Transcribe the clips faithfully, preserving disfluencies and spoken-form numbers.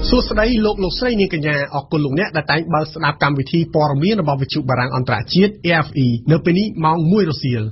សួស្តីលោកលោកស្រីនាងកញ្ញាអរគុណលោកអ្នកដែលតែងបើកស្ដាប់កម្មវិធីព័ត៌មានរបស់វិទ្យុបារាំងអន្តរជាតិ R F I នៅពេលនេះម៉ោងមួយរសៀល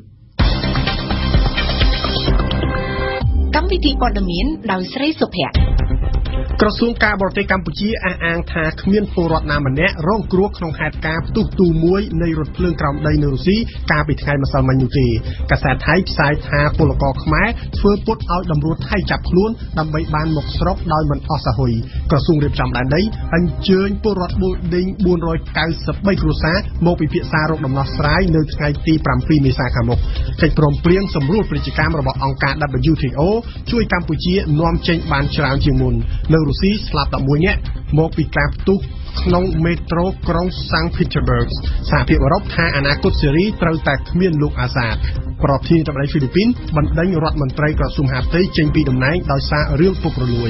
កម្មវិធីព័ត៌មានដោយស្រីសុភ័ក្រក្រសួងការបរទេសកម្ពុជាអះអាងថាគ្មានពលរដ្ឋណាម្នាក់រងគ្រោះក្នុងហេតុការណ៍ផ្ទុះទូមួយនៃរថភ្លើងក្រោមដីនៅរុស្ស៊ីកាលពីថ្ងៃម្សិលមិញនោះទេកាសែតថៃផ្សាយថាពលករខ្មែរធ្វើពុតឲ្យតម្រួតថៃចាប់ខ្លួនដើម្បីបានមកស្រុកដោយមិនអស់សាហុយក្រសួងរៀបចំដែនដីអញ្ជើញពលរដ្ឋបូឌីងបួនរយកៅសិបបីគ្រួសារមកពិភាក្សារកដំណោះស្រាយនៅថ្ងៃទីប្រាំពីរមេសាខាងមុខកិច្ចព្រមព្រៀងសម្រួលពាណិជ្ជកម្មរបស់អង្គការ W T O ជួយកម្ពុជានាំចេញបានច្រើនជាងមុននៅរុស្ស៊ីស្លាប់ដប់មួយនាក់មកពីការផ្ទុះក្នុងមេត្រូក្រុងសាំងភីតប៊ឺកសហភាពអឺរ៉ុបថាអនាគតសេរីត្រូវតែគ្មានលោកអាសាតប្រធានាធិបតីហ្វីលីពីនបណ្ដេញរដ្ឋមន្ត្រីក្រសួងមហាផ្ទៃចេញពីតំណែងដោយសាររឿងពុករលួយ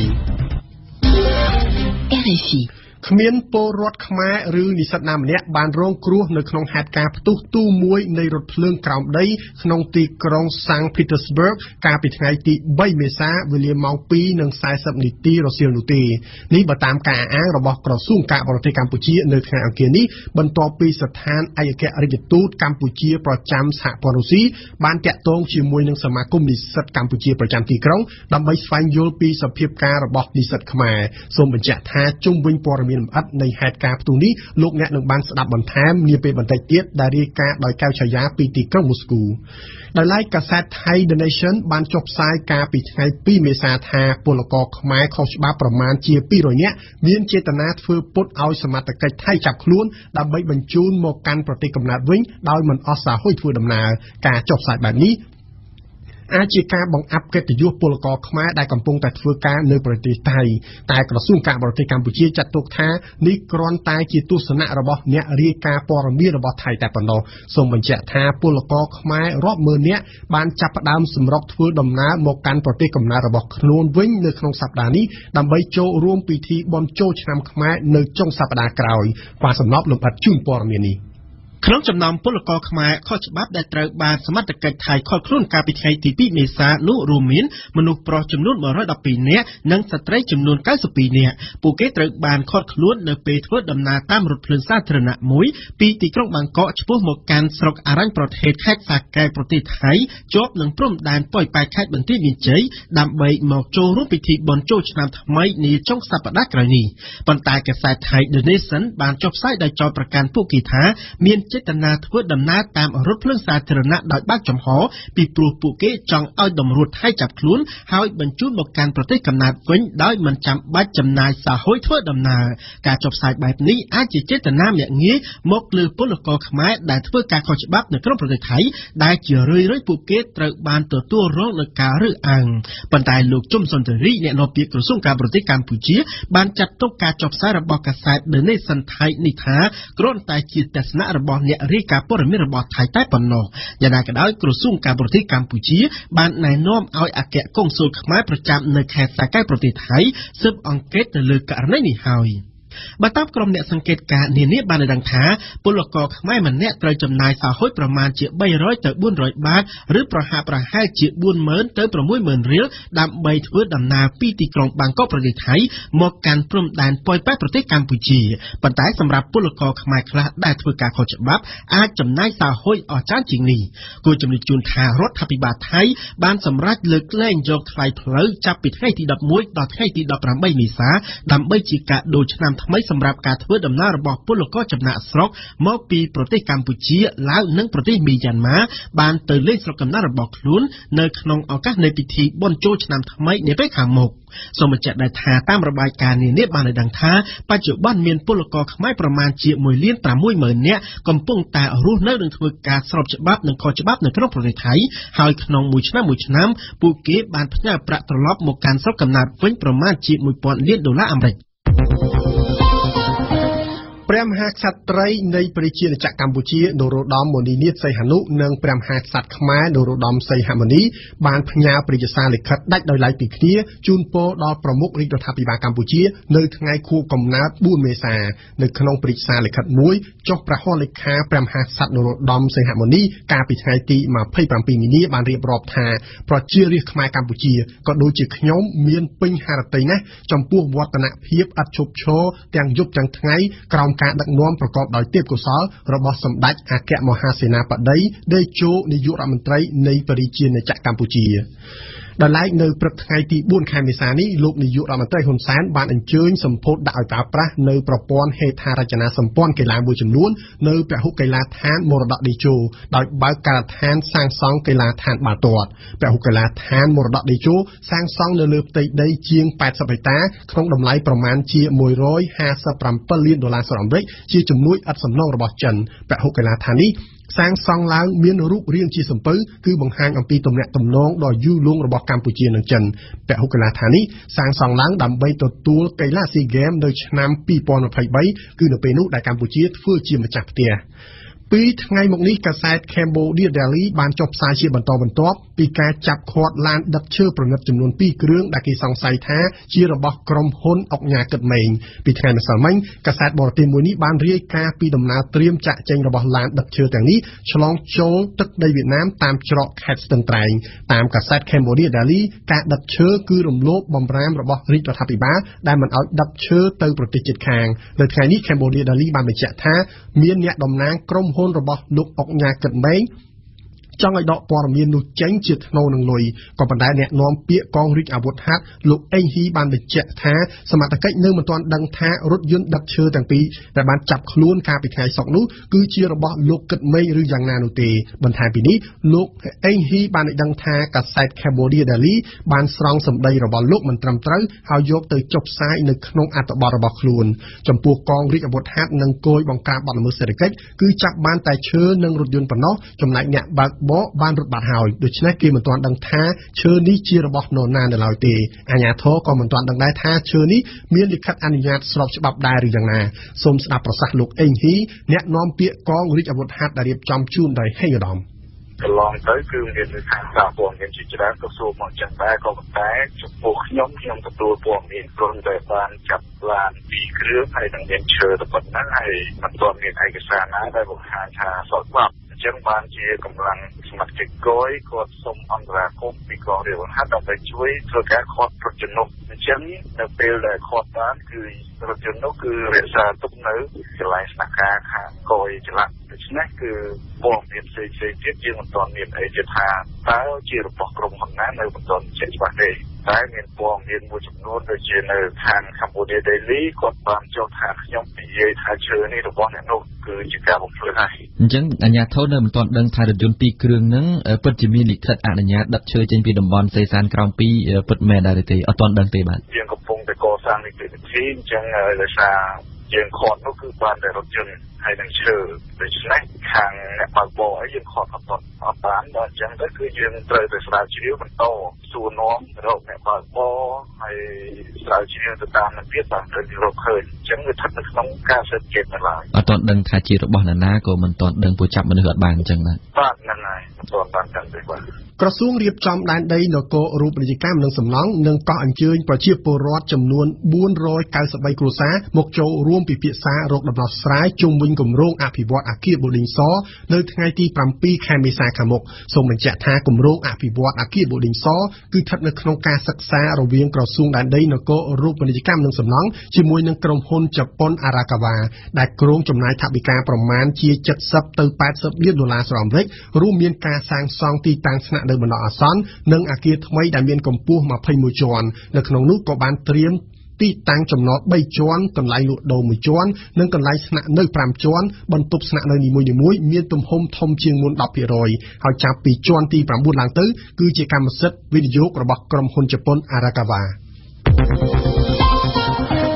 R F I គ្មានពលរដ្ឋខ្មែរឬនិស្សិតណាម្នាក់បានរងគ្រោះនៅក្នុងហេតុការណ៍ផ្ទុះទូមួយនៃរថភ្លើងក្រោមដីក្នុងទីក្រុងសាំងភីតស្បឺកកាលពីថ្ងៃទីបីមេសាវេលាម៉ោងពីរនិងសែសិបនាទីរសៀលនោះទេនេះបើតាមការអះអាងរបស់ក្រសួងការបរទេសកម្ពុជានៅថ្ងៃអង្គារនេះបន្ទាប់ពីស្ថានឯកអគ្គរដ្ឋទូតកម្ពុជាប្រចាំសហព័ន្ធរុស្ស៊ីបានតាក់ទងជាមួយនឹងសមាគមនិស្សិតកម្ពុជាប្រចាំទីក្រុងដើម្បីស្វែងយល់ពីសភាពការរបស់និស្សិតខ្មែរសូមបញ្ជាក់ថាជុំវិញព័ត៌មានលម្អិតនៃហេតុការណ៍ផ្ទុះនេះលោកអ្នកនឹងបានស្ដាប់បន្ថែមនាពេលបន្តិចទៀតដែលរាយការណ៍ដោយកៅឆាយាពីទីក្រុងមូស្គូដោយឡែកកាសែតថៃ The Nation បានចុះផ្សាយកាលពីថ្ងៃពីរមេសាថាពលករខ្មែរខុសច្បាប់ប្រមាណជាពីររយនាក់មានចេតនាធ្វើពុតឲ្យសមត្ថកិច្ចថៃចាប់ខ្លួនដើម្បីបញ្ជូនមកកាន់ប្រទេសកំណើតវិញដោយមិនអស់សាហុយធ្វើដំណើរការចុះផ្សាយបែបនេះអាចជាការបង្អាប់កិត្តិយសពលករខ្មែរដែលកំពុងតែធ្វើការនៅប្រទេសថៃតែក្រសួងការបរទេសកម្ពុជាចាត់ទុកថានេះគ្រាន់តែជាទស្សនៈរបស់អ្នករាយការណ៍ព័ត៌មានរបស់ថៃតែប៉ុណ្ណោះសូមបញ្ជាក់ថាពលករខ្មែររាប់ម៉ឺននាក់បានចាប់ផ្ដើមសម្រុកធ្វើដំណើរមកកាន់ប្រទេសកំណើតរបស់ខ្លួនវិញនៅក្នុងសប្តាហ៍នេះដើម្បីចូលរួមពិធីបុណ្យចូលឆ្នាំខ្មែរនៅចុងសប្តាហ៍ក្រោយបាទសំណប់លម្អិតជូនព័ត៌មាននេះក្នុងចំណោមពលករខ្មែរខុសច្បាប់ដែលត្រូវបានសមត្ថកិច្ចថៃឃាត់ខ្លួនកាលពីថ្ងៃទីពីរមេសានោះរួមមានមនុស្សប្រុសចំនួនមួយរយដប់ពីរនាក់និងស្ត្រីចំនួនកៅសិបពីរនាក់ពួកគេត្រូវបានឃាត់ខ្លួននៅពេលធ្វើដំណើរតាមរថភ្លើងសាធារណៈមួយពីទីក្រុងបាងកកឆ្ពោះមកកាន់ស្រុកអរញ្ញប្រទេសខេត្តសាកែវប្រទេសថៃជាប់នឹងព្រំដែនប៉ោយប៉ែតខេត្តបន្ទាយមានជ័យដើម្បីមកចូលរួមពិធីបុណ្យចូលឆ្នាំថ្មីនាចុងសប្តាហ៍ក្រោយនេះប៉ុន្តែកាសែតថៃ The Nation បានចុះផ្សាយដោយចោទប្រកាន់ពួកគេថាមានចេតនាធ្វើដំណើរតាមរថភ្លើងសាធារណៈដោយបើកចំហពីព្រោះពួកគេចង់ឲ្យតម្រួតថៃចាប់ខ្លួនហើយបញ្ជូនមកកាន់ប្រទេសកំណើតវិញដោយមិនចាំបាច់ចំណាយសាហុយធ្វើដំណើរការចុះផ្សាយបែបនេះអាចជាចេតនាមាក់ងាយមកលើពលករខ្មែរដែលធ្វើការខុសច្បាប់នៅក្នុងប្រទេសថៃដែលជារឿយៗពួកគេត្រូវបានទទួលរងនឹងការរើសអើងប៉ុន្តែលោកជុំសុនទរីអ្នកនាំពាក្យក្រសួងការបរទេសកម្ពុជាបានចាត់ទុកការចុះផ្សាយរបស់កាសែត The Nation ថៃនេះថាគ្រាន់តែជាទស្សនៈរបស់អ្នករាយការណ៍ព័ត៌មានរបស់ថៃតែប៉ុណ្ណោះយ៉ាងណាក៏ដោយក្រសួងការបរទេសកម្ពុជាបានណែនាំឲ្យអគ្គកុងស៊ុលខ្មែរប្រចាំនៅខេត្តសាកែវប្រទេសថៃស៊ើបអង្កេតទៅលើករណីនេះហើយបើតាមក្រុមអ្នកសង្កេតការណ៍នានាបានដឹងថាពលករខ្មែរម្នាក់ត្រូវចំណាយសាហុយប្រមាណជាបីរយទៅបួនរយបាតឬប្រហាក់ប្រហែលជាបួនម៉ឺនទៅប្រាំមួយម៉ឺនរៀលដើម្បីធ្វើដំណើរពីទីក្រុងបាងកកប្រទេសថៃមកកាន់ព្រំដែនប៉ោយប៉ែតប្រទេសកម្ពុជាប៉ុន្តែសម្រាប់ពលករខ្មែរខ្លះដែលធ្វើការខុសច្បាប់អាចចំណាយសាហុយអស់ច្រើនជាងនេះគួរជំរាបជូនថារដ្ឋាភិបាលថៃបានសម្រេចលើកលែងយកថ្លៃផ្លូវចាប់ពីថ្ងៃទីដប់មួយដល់ថ្ងៃទីដប់ប្រាំបីមេសាដើម្បីជាការដូរឆ្នាំថ្មីសម្រាប់ការធ្វើដំណើររបស់ពលករចំណាក់ស្រុកមកពីប្រទេសកម្ពុជាឡាវនិងប្រទេសមីយ៉ាន់ម៉ាបានទៅលេងស្រុកកំណើតរបស់ខ្លួននៅក្នុងឱកាសនៃពិធីបុណ្យចូលឆ្នាំថ្មីនាពេលខាងមុខសូមបញ្ជាក់ដែរថាតាមរបាយការណ៍នានាបានឲ្យដឹងថាបច្ចុប្បន្នមានពលករខ្មែរប្រមាណជាមួយលានប្រាំមួយម៉ឺននាក់កំពុងតែរស់នៅនិងធ្វើការស្របច្បាប់និងខុសច្បាប់នៅក្នុងប្រទេសថៃហើយក្នុងមួយឆ្នាំមួយឆ្នាំពួកគេបានផ្ញើប្រាក់ត្រឡប់មកកាន់ស្រុកកំណើតវិញប្រមាណជាមួយពាន់លានដុល្លារអាមេរិកព្រះមហាក្សត្រីនៃប្រជាជាតិកម្ពុជានរោត្តម មុនីនាថ សីហនុនិងព្រះមហាក្សត្រខ្មែរនរោត្តម សីហមុនីបានផ្ញើព្រះរាជសារលិខិតដាច់ដោយឡែកពីគ្នាជូនពរដល់ប្រមុខរាជរដ្ឋាភិបាលកម្ពុជានៅថ្ងៃខួបកំណើតបួនមេសានៅក្នុងព្រះរាជសារលិខិតមួយចុះព្រះហស្ថលេខាព្រះមហាក្សត្រនរោត្តម សីហមុនីកាលពីថ្ងៃទីម្ភៃប្រាំពីរមីនាបានរៀបរាប់ថាប្រជារាស្ត្រខ្មែរកម្ពុជាក៏ដូចជាខ្ញុំមានពេញហឫទ័យណាស់ចំពោះវឌ្ឍនភាពឥតឈប់ឈរទាំងយប់ទាំងថ្ងៃក្រោមការដឹកនាំប្រកបដោយទេពកោសល្យរបស់សម្ដេចអគ្គមហាសេនាបតីតេជោនាយករដ្ឋមន្ត្រីនៃប្រជាណាចក្រកម្ពុជាដែលឡែកនៅព្រឹកថ្ងៃទីបួនខែមេសានេះលោកនាយករដ្ឋមន្ត្រីហ៊ុនសែនបានអញ្ជើញសម្ពោធដាក់ឲ្យប្រើប្រាស់នៅប្រព័ន្ធហេដ្ឋារចនាសម្ព័ន្ធកីឡាមួយចំនួននៅពហុកីឡាដ្ឋានមរតកតេជោដោយបើកការដ្ឋានសាងសង់កីឡាដ្ឋានបាល់ទាត់ពហុកីឡាដ្ឋានមរតកតេជោសាងសង់នៅលើផ្ទៃដីជាងប៉ែតសិបហិកតាក្នុងតម្លៃប្រមាណជាមួយរយហាសិបប្រាំពីរលានដុល្លារសហរដ្ឋអាមេរិកជាជំនួយឥតសំណងរបស់ចិនពហុកីឡាដ្ឋាននេះសាងសង់ឡើងមានរូបរាងជាសំពៅគឺបង្ហាញអំពីទំនាក់ទំនងដ៏យូរលង់របស់កម្ពុជានិងចិនពហុកីឡាដ្ឋាននេះសាងសង់ឡើងដើម្បីទទួលកីឡាស៊ីហ្គេមនៅឆ្នាំពីរពាន់ម្ភៃបីគឺនៅពេលនោះដែលកម្ពុជាធ្វើជាម្ចាស់ផ្ទះពីថ្ងៃមកនេះកាសែត Cambodia Daily បានចុះផ្សាយជាបន្តបន្ទាប់ពីការចាប់ឃាត់ឡានដឹកឈើប្រណិតចំនួនពីរគ្រឿងដែលគេសង្ស័យថាជារបស់ក្រុមហ៊ុនអុកញ៉ាគិតម៉េងពីថ្ងៃម្សិលមិញកាសែតបរទេសមួយនេះបានរាយការណ៍ពីដំណើរត្រៀមចាក់ចែងរបស់ឡានដឹកឈើទាំងនេះឆ្លងចូលទឹកដីវៀតណាមតាមច្រកខេត្តស្ទឹងត្រែងតាមកាសែត Cambodia Daily ការដឹកឈើគឺរំលោភបំរាមរបស់រាជរដ្ឋាភិបាលដែលមិនអោយដឹកឈើទៅប្រទេសជិតខាងនៅថ្ងៃនេះ Cambodia Daily បានបញ្ជាក់ថាមានអ្នកតំណាងក្រុមហ៊ុនរបស់លោកអុកញ៉ាគិតម៉េងចង់ឲ្យដកព័ត៌មាននោះចេញជាថ្នូរនឹងលុយក៏ប៉ុន្តែអ្នកនាំពាក្យកងរាជអាវុធហត្ថលោកអេងហ៊ីបានបញ្ជាក់ថាសមត្ថកិច្ចនៅមិនទាន់ដឹងថារថយន្តដឹកឈើទាំងពីរដែលបានចាប់ខ្លួនកាលពីថ្ងៃសុក្រនោះគឺជារបស់លោកគិតម៉េងឬយ៉ាងណានោះទេបន្ថែមពីនេះលោកអេងហ៊ីបានឲ្យដឹងថាកាសែត Cambodia Daily បានស្រង់សម្ដីរបស់លោកមិនត្រឹមត្រូវហើយយកទៅចុះផ្សាយនៅក្នុងអត្ថបទរបស់ខ្លួនចំពោះកងរាជអាវុធហត្ថនិងគយបង្ក្រាបបទល្មើសសេដ្ឋកិច្ចគឺចាប់បានតែឈើនិងរថយន្តប៉ុណ្ណោះចំណែកអ្នកបើកបរបានរត់បាត់ហើយដូច្នេះគេមិនទាន់ដឹងថាឈើនេះជារបស់នរណានៅឡើយទេអាជ្ញាធរក៏មិនទាន់ដឹងដែរថាឈើនេះមានលិខិតអនុញ្ញាតស្របច្បាប់ដែរឬយ៉ាងណាសូមស្ដាប់ប្រសាសន៍លោកអេងហ៊ីអ្នកនាំពាក្យកងរាជអាវុធហត្ថដែលរៀបចំជូនដោយហេងឧត្តមកន្លងទៅគឺមានខាងសារព័ត៌មានជាច្រើនក៏សួរមកចឹងដែរក៏ប៉ុន្តែចំពោះខ្ញុំខ្ញុំទទួលព័ត៌មានព្រមតែបានចាប់ឡានពីរគ្រឿងហើយនឹងមានឈើទៅប៉ុណ្ណឹងហើយមិនទាន់មានឯកសារណាដែលបង្ហាញថាស្របច្បាប់អញ្ចឹងបានជាកម្លាំងសមត្ថកិច្ចគយគាត់សូមអន្តរាគមន៍ពីកងរាជអាវុធហត្ថដើម្បីជួយធ្វើការឃាត់រថយន្តនោះអញ្ចឹងនៅពេលដែលឃាត់បានគឺរថយន្តនោះគឺរក្សាទុកនៅកន្លែងស្នាក់ការខាងគយចល័តដូច្នេះគឺព័ត៌មានផ្សេងៗទៀតយើងមិនទាន់មានអីជាថាតើជារបស់ក្រុមហ៊ុនណានៅមិនទាន់ជាក់ច្បាស់ទេតែមានព័ត៌មានមួយចំនួនដូចជានៅខាង Cambodia Daily គាត់បានចុះថាខ្ញុំនិយាយថាឈើនេះរបស់អ្នកនោះគឺជាការបំភ្លឺហើយអញ្ចឹងអាជ្ញាធរនៅមិនទាន់ដឹងថារថយន្តពីរគ្រឿងហ្នឹងពិតជាមានលិខិតអនុញ្ញាតដឹកឈើចេញពីតំបន់សេសានក្រោមពីពិតមែនដែរទេអត់ទាន់ដឹងទេបាទយើងកំពុងតែកសាងនីតិវិធីអញ្ចឹងដោយសារយើងខត់នោះគឺបានតែរថយន្តហើយនឹងឈើដូច្នេះខាងអ្នកបើកបរអីយើងខត់អត់ទាន់អត់បានដល់អញ្ចឹងទៅគឺយើងត្រូវតែស្រាវជ្រាវបន្តសួរនាំរកអ្នកបើកបរហើយស្រាវជ្រាវទៅតាមនឹងទៀតបានត្រូវរកឃើញអញ្ចឹងវាស្ថិតនៅក្នុងការសិក្សានៅឡើយអត់ទាន់ដឹងថាជារបស់នរណាក៏មិនទាន់ដឹងពួកចាប់មនុស្សអត់បានអញ្ចឹងបាទបាទហ្នឹងហើយមិនទាន់បានដឹងទេបាទក្រសួងរៀបចំដែនដីនគររូបនីយកម្មនិងសំណង់និងកោះអញ្ជើញប្រជាពលរដ្ឋចំនួនបួនរយកៅសិបបីគ្រួសារមកចូលរួមពិភាក្សារោគដំណោះស្រាយជុំវិញគម្រោងអភិវឌ្ឍអគារបូឌីងសនៅថ្ងៃទីប្រាំពីរខែមេសាខាងមុខសូមបញ្ជាក់ថាគម្រោងអភិវឌ្ឍអគារបូឌីងសគឺស្ថិតនៅក្នុងការសិក្សារវាងក្រសួងដែនដីនគររូបនីយកម្មនិងសំណង់ជាមួយនឹងក្រុមហ៊ុនជប៉ុនអារ៉ាកាវ៉ាដែលគ្រោងចំណាយថវិកាប្រមាណជាเจ็ดสิบទៅแปดสิบលានដុល្លារសហរដ្ឋអាមេរិករួមមានការសាងសង់ទីតាំងស្នាក់នៅបណ្ដោះអាសន្ននិងអគារថ្មីដែលមានកម្ពស់ยี่สิบเอ็ดជាន់នៅក្នុងនោះក៏បានត្រៀមទីតាំងចំណតបីជាន់កន្លែងលក់ដូរមួយជាន់និងកន្លែងស្នាក់នៅប្រាំជាន់បន្ទប់ស្នាក់នៅនីមួយៗមានទំហំធំជាងមុនten%ហើយចាប់ពីជាន់ទីnineឡើងទៅគឺជាកម្មសិទ្ធិវិនិយោគរបស់ក្រុមហ៊ុនជប៉ុន Arakawa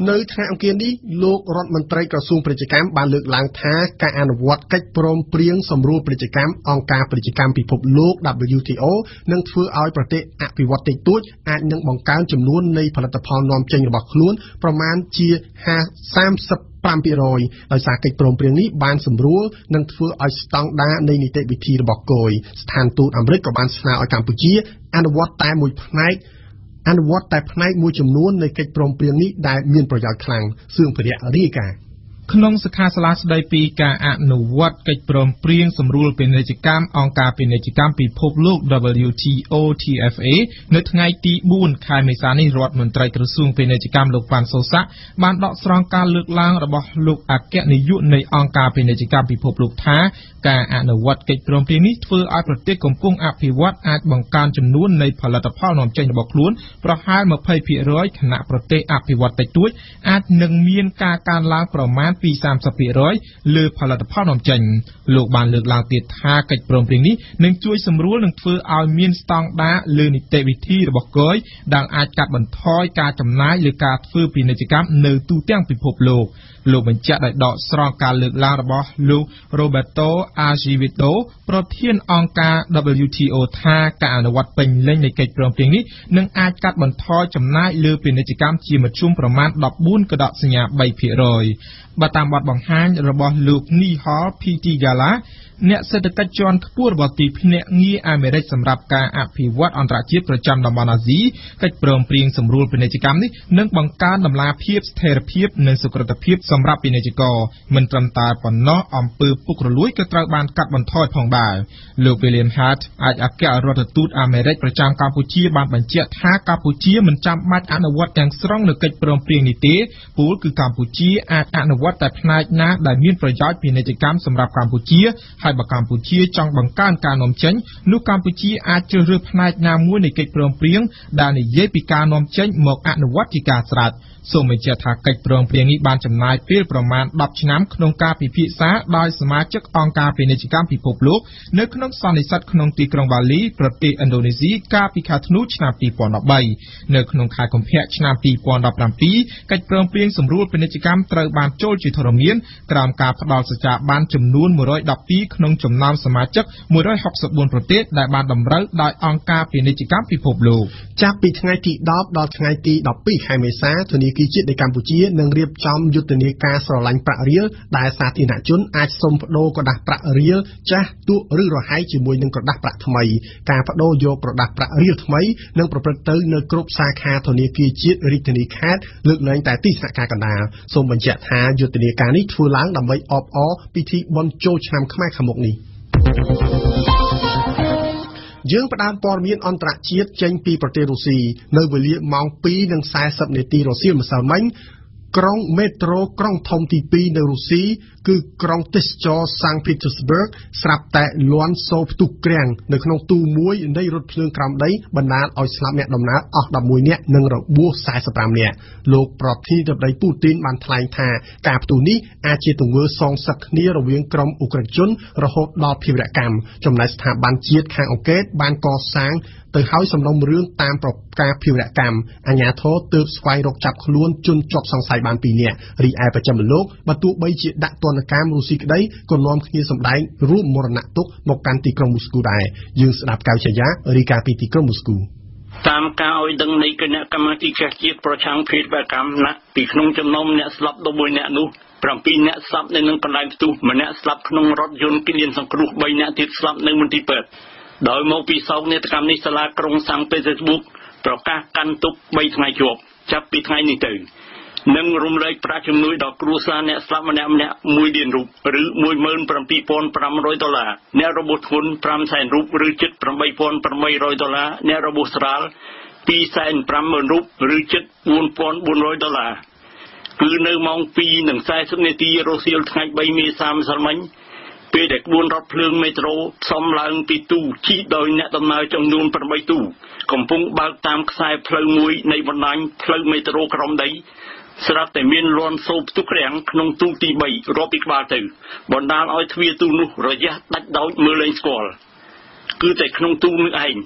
នៅថ្ងៃអង្គារនេះលោករដ្ឋមន្ត្រីក្រសួងពាណិជ្ជកម្មបានលើកឡើងថាការអនុវត្តកិច្ចព្រមព្រៀងសម្រួលពាណិជ្ជកម្មអង្គការពាណិជ្ជកម្មពិភពលោក W T O នឹងធ្វើឲ្យប្រទេសអភិវឌ្ឍតិចតួចអាចនឹងបង្កើនចំនួននៃផលិតផលនាំចេញរបស់ខ្លួនប្រមាណជាសាមសិបប្រាំភាគរយ ដោយសារកិច្ចព្រមព្រៀងនេះបានសម្រួលនិងធ្វើឲ្យស្តង់ដារនៃនីតិវិធីរបស់គយស្ថានទូតអាមេរិកក៏បានស្នើឲ្យកម្ពុជាអនុវត្តតែមួយផ្នែកអនុវត្តតែផ្នែកមួយចំនួននៃកិច្ចព្រមព្រៀងនេះដែលមានប្រយោជន៍ខ្លាំងសឿងភរិយរាយការណ៍ក្នុងសិក្ខាសាលាស្ដីពីការអនុវត្តកិច្ចព្រមព្រៀងសម្រួលពាណិជ្ជកម្មអង្គការពាណិជ្ជកម្មពិភពលោក W T O T F A នៅថ្ងៃទីបួនខែមេសានេះរដ្ឋមន្ត្រីក្រសួងពាណិជ្ជកម្មលោកប៉ាន់សូសាក់បានដកស្រង់ការលើកឡើងរបស់លោកអគ្គនាយកនៃអង្គការពាណិជ្ជកម្មពិភពលោកថាការអនុវត្តកិច្ចព្រមព្រៀងនេះធ្វើឲ្យប្រទេសកំពុងអភិវឌ្ឍអាចបង្កើនចំនួននៃផលិតផលនាំចេញរបស់ខ្លួនប្រហែល ยี่สิบเปอร์เซ็นต์ ខណៈប្រទេសអភិវឌ្ឍតិចតួចអាចនឹងមានការកើនឡើងប្រមាណពី สามสิบเปอร์เซ็นต์ លើផលិតផលនាំចេញលោកបានលើកឡើងទៀតថាកិច្ចព្រមព្រៀងនេះនឹងជួយសម្រួលនិងធ្វើឲ្យមានស្តង់ដារលើនីតិវិធីរបស់គយដែលអាចកាត់បន្ថយការចំណាយលើការធ្វើពាណិជ្ជកម្មនៅទូទាំងពិភពលោកលោកបញ្ជាក់ដោយដកស្រង់ការលើកឡើងរបស់លោក Roberto Azevedo ប្រធានអង្គការ W T O ថាការអនុវត្តពេញលេញនៃកិច្ចព្រមព្រៀងនេះនឹងអាចកាត់បន្ថយចំណាយលើពាណិជ្ជកម្មជាមធ្យមប្រមាណ ដប់បួន កដកសញ្ញា បីភាគរយ បើតាមបទបង្ហាញរបស់លោក Nihal Pitigala អ្នកសេដ្ឋកិច្ចជាន់ខ្ពស់របស់ទីភ្នាក់ងារអាមេរិកសម្រាប់ការអភិវឌ្ឍអន្តរជាតិប្រចាំតំបន់អាស៊ីកិច្ចព្រមព្រៀងសម្រួលពាណិជ្ជកម្មនេះនឹងបង្កើនតម្លាភាពស្ថិរភាពនិងសុក្រឹតភាពសម្រាប់ពាណិជ្ជករមិនត្រឹមតែប៉ុណ្ណោះអំពើពុករលួយក៏ត្រូវបានកាត់បន្ថយផងដែរលោក William Hart ឯកអគ្គរដ្ឋទូតអាមេរិកប្រចាំកម្ពុជាបានបញ្ជាក់ថាកម្ពុជាមិនចាំបាច់អនុវត្តទាំងស្រុងនៅកិច្ចព្រមព្រៀងនេះទេពលគឺកម្ពុជាអាចអនុវត្តតែផ្នែកណាដែលមានប្រយោជន៍ពាណិជ្ជកម្មសម្រាប់កម្ពុជាហើយបើកម្ពុជាចង់បង្កើនការនាំចេញនោះកម្ពុជាអាចជ្រើសរើសផ្នែកណាមួយនៃកិច្ចព្រមព្រៀងដែលនិយាយពីការនាំចេញមកអនុវត្តជាការស្រេចសូមបញ្ជាក់ថាកិច្ចព្រមព្រៀងនេះបានចំណាយពេលប្រមាណ ដប់ ឆ្នាំក្នុងការពិភាក្សាដោយសមាជិកអង្គការពាណិជ្ជកម្មពិភពលោកនៅក្នុងសន្និសីទក្នុងទីក្រុងបាលីប្រទេសឥណ្ឌូនេស៊ីកាលពីខែធ្នូឆ្នាំ ពីរពាន់ដប់បី នៅក្នុងខែកុម្ភៈឆ្នាំ ពីរពាន់ដប់ប្រាំពីរ កិច្ចព្រមព្រៀងសម្រួលពាណិជ្ជកម្មត្រូវបានចូលជាធរមានក្រោមការផ្ដល់សច្ចាប័នចំនួន មួយរយដប់ពីរ ក្នុងចំណោមសមាជិក មួយរយហុកសិបបួន ប្រទេសដែលបានតម្រូវដោយអង្គការពាណិជ្ជកម្មពិភពលោកចាប់ពីថ្ងៃទីដប់ ដល់ថ្ងៃទីដប់ពីរ ខែមេសាធនាគារជាតិនៃកម្ពុជានឹងរៀបចំយុទ្ធនាការស្រឡាញ់ប្រាក់រៀលដែលសាធារណជនអាចសុំប្តូរក្រដាសប្រាក់រៀលចាស់ទូឬរហែកជាមួយនឹងក្រដាសប្រាក់ថ្មីការប្តូរយកក្រដាសប្រាក់រៀលថ្មីនឹងប្រព្រឹត្តទៅនៅគ្រប់សាខាធនាគារជាតិរាជធានីខេត្តលើកលែងតែទីស្នាក់ការកណ្ដាលសូមបញ្ជាក់ថាយុទ្ធនាការនេះធ្វើឡើងដើម្បីអបអរពិធីបុណ្យចូលឆ្នាំខ្មែរខាងមុខនេះយើងផ្ដើមព័ត៌មានអន្តរជាតិចេញពីប្រទេសរុស្ស៊ីនៅវេលាម៉ោង ពីរ និង សែសិប នាទីរសៀលម្សិលមិញក្រុងមេត្រូក្រុងធំទីពីរនៅរុស្ស៊ីគឺក្រុងទេសចរសាំងភីតឺស្បឺកស្រាប់តែលាន់សូរផ្ទុះក្រាំងនៅក្នុងទូមួយនៃរថភ្លើងក្រោមដីបណ្ដាលឲ្យស្លាប់អ្នកដំណើរអស់ដប់មួយនាក់និងរបួសសែសិបប្រាំនាក់លោកប្រធានាធិបតីពូទីនបានថ្លែងថាការផ្ទុះនេះអាចជាទង្វើសងសឹកគ្នារវាងក្រុមអ៊ុក្រែនជនរហូតដល់ភេរវកម្មចំណែកស្ថាប័នជាតិខាងអង្កេតបានកសាងទៅឲ្យសំណុំរឿងតាមប្រការភេរវកម្មអាជ្ញាធរទើបស្វែងរកចាប់ខ្លួនជនជាប់សង្ស័យបានពីរនាក់រីឯបច្ចិមលោកបើទោះបីជាដាក់ទណ្ឌកម្មរុស្ស៊ីក្តីក៏នាំគ្នាសម្ដែងរួមមរណទុក្ខមកកាន់ទីក្រុងមូស្គូដែរយើងស្ដាប់កៅឆាយារីកាពីទីក្រុងមូស្គូតាមការឲ្យដឹងនៃគណៈកម្មាធិការជាតិប្រឆាំងភេរវកម្មណាក់ពីក្នុងចំណោមអ្នកស្លាប់ដប់មួយនាក់នោះប្រាំពីរនាក់ស្លាប់នៅនឹងកន្លែងផ្ទុះម្នាក់ស្លាប់ក្នុងរថយន្តគិលានសង្គ្រោះបីនាក់ទៀតស្លាប់នៅមន្ទីរពេទ្យដោយមកពីសោកនាដកម្មនេះសាលាក្រុងសាំងពេតឺស្ប៊ុកប្រកាសកាន់ទុកបីថ្ងៃជាប់ចាប់ពីថ្ងៃនេះទៅនិងរំលែកប្រាក់ជំនួយដល់គ្រួសារអ្នកស្លាប់ម្នាក់ម្នាក់មួយលានរូបឬ មួយម៉ឺនប្រាំពីរពាន់ប្រាំរយដុល្លារអ្នករបួសធ្ងន់ប្រាំសែនរូបឬជិតប្រាំបីពាន់ប្រាំបីរយដុល្លារអ្នករបួសស្រាលពីរសែនប្រាំម៉ឺនរូបឬជិតបួនពាន់បួនរយដុល្លារគឺនៅម៉ោង ពីរ និង សែសិប នាទីរសៀលថ្ងៃ បី មេសាម្សិលមិញពេលដែលក្បួនរថភ្លើងមេត្រូផ្សំឡើងពីទូជិះដោយអ្នកដំណើរចំនួនប្រាំបីទូកំពុងបើកតាមខ្សែផ្លូវមួយនៃបណ្ដាញផ្លូវមេត្រូក្រោមដីស្រាប់តែមានលាន់សូរផ្ទុះក្រាំងក្នុងទូទីបីរាប់ពីក្បាលទៅបណ្ដាលឲ្យទ្វារទូនោះរយះដាច់ដោចមើលលែងស្គាល់គឺតែក្នុងទូនោះឯង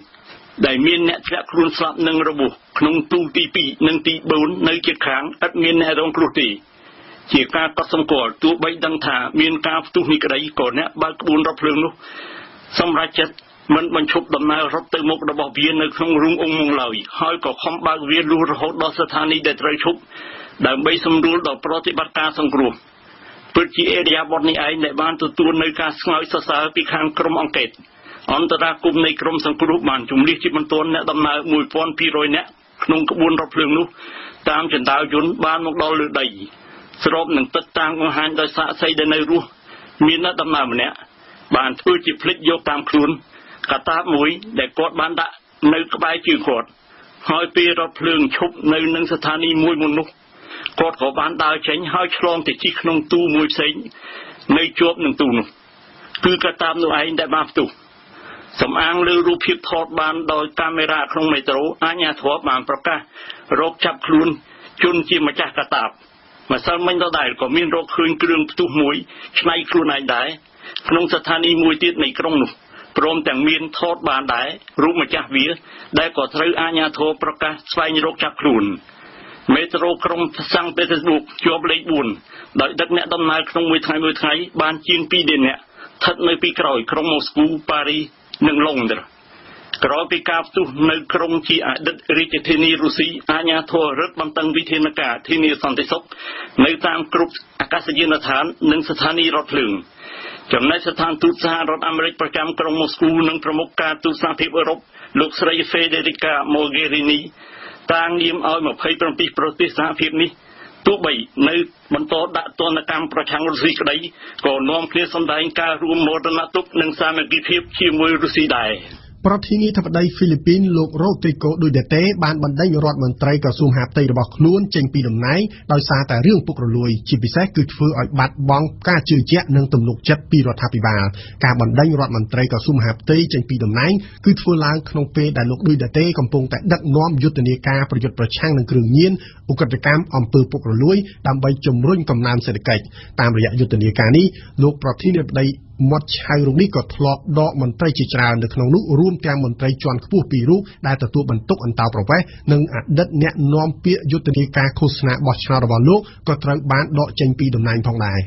ដែលមានអ្នកធ្លាក់ខ្លួនស្លាប់នឹងរបួសក្នុងទូទីពីរនិងទីបួននៅជិតខាងឥតមានអ្នករងគ្រោះទេជាការកត់សម្គាល់ទោះបីដឹងថាមានការផ្ទុះនេះក្តីក៏អ្នកបើកក្បួនរថភ្លើងនោះសម្រាប់ចិត្តមិនបញ្ឈប់ដំណើររត់ទៅមុខរបស់វានៅក្នុងរូងអង្គមងឡើយហើយក៏ខំបើកវាលុះរហូតដល់ស្ថានីយ៍ដែលត្រូវឈប់ដើម្បីសម្រួលដល់ប្រតិបត្តិការសង្គ្រោះពិតជាអេរិយាបថនេះឯងដែលបានទទួលនៅការស្ងើចសរសើរពីខាងក្រុមអង្កេតអន្តរាគមនៃក្រុមសង្គ្រោះបានជំនះជាបន្ទាន់អ្នកដំណើរមួយពាន់ពីររយនាក់ក្នុងក្បួនរថភ្លើងនោះតាមចន្ទើយន្តបានមកដល់លើដីស្របនឹងទឹកតាំងបង្ហាញដោយសាក្សីដែលនៅរស់មានអ្នកដំណើរម្នាក់បានធ្វើជាភ្លេចយកតាមខ្លួនកតាបមួយដែលគាត់បានដាក់នៅក្បែរជើងគាត់ហើយពេលរថភ្លើងឈប់នៅនឹងស្ថានីយ៍មួយមុននោះគាត់ក៏បានដើរចេញហើយឆ្លងទៅជិះក្នុងទូមួយផ្សេងនៅជាប់នឹងទូនោះគឺកតាបនោះឯងដែលបានផ្ទុះសំអាងលើរូបភាពថតបានដោយកាមេរ៉ាក្នុងមេត្រូអាជ្ញាធរបានប្រកាសរកចាប់ខ្លួនជនជាម្ចាស់កតាបម្សិលមិញដដែលក៏មានរកឃើញគ្រឿងផ្ទុះមួយឆ្នៃខ្លួនឯងដែរក្នុងស្ថានីយ៍មួយទៀតនៃក្រុងនោះព្រមទាំងមានថតបានដែររូបម្ចាស់វាដែលក៏ត្រូវអាជ្ញាធរប្រកាសស្វែងរកចាប់ខ្លួនមេត្រូក្រុងសាំងប៉េតឺស្ប៊ុកជាប់លេខបួនដោយដឹកអ្នកដំណើរក្នុងមួយថ្ងៃមួយថ្ងៃបានជាងពីរលាននាក់ស្ថិតនៅពីក្រោយក្រុងម៉ូស្គូប៉ារីសនិងឡុងឌឺក្រោយពីការផ្ទុះនៅក្រុងជាអតីតរាជធានីរុស្ស៊ីអាជ្ញាធររឹតបន្តឹងវិធានការធានាសន្តិសុខនៅតាមគ្រប់អាកាសយានដ្ឋាននិងស្ថានីយ៍រថភ្លើងចំណែកស្ថានទូតសហរដ្ឋអាមេរិកប្រចាំក្រុងម៉ូស្គូនិងប្រមុខការទូតសហភាពអឺរ៉ុបលោកស្រី Federica Mogherini តាំងនាមឲ្យម្ភៃប្រាំពីរប្រទេសសហភាពនេះទោះបីនៅបន្តដាក់ទណ្ឌកម្មប្រឆាំងរុស្ស៊ីក្តីក៏នាំគ្នាសម្ដែងការរួមមោទនទុក្ខនិងសាមគ្គីភាពជាមួយរុស្ស៊ីដែរប្រធានាធិបតីហ្វីលីពីនលោករ៉ូទ្រីកូឌូដេតេបានបណ្ដេញរដ្ឋមន្ត្រីក្រសួងមហាផ្ទៃរបស់ខ្លួនចេញពីតំណែងដោយសារតែរឿងពុករលួយជាពិសេសគឺធ្វើឲ្យបាត់បង់ការជឿជាក់និងទំនុកចិត្តពីរដ្ឋាភិបាលការបណ្ដេញរដ្ឋមន្ត្រីក្រសួងមហាផ្ទៃចេញពីតំណែងគឺធ្វើឡើងក្នុងពេលដែលលោកឌូដេតេកំពុងតែដឹកនាំយុទ្ធនាការប្រយុទ្ធប្រឆាំងនឹងគ្រឿងញៀនឧក្រិដ្ឋកម្មអំពើពុករលួយដើម្បីជំរុញកំណើនសេដ្ឋកិច្ចតាមរយៈយុទ្ធនាការនេះលោកប្រធានាធិបតីមាត់ឆៅរុងនេះក៏ធ្លាប់ដកមន្ត្រីជាច្រើននៅក្នុងនោះរួមទាំងមន្ត្រីជាន់ខ្ពស់ពីររូបដែលទទួលបន្ទុកអន្តោប្រវេសន៍និងអតីតអ្នកនាំពាក្យយុទ្ធនាការឃោសនាបោះឆ្នោតរបស់លោកក៏ត្រូវបានដកចេញពីតំណែងផងដែរ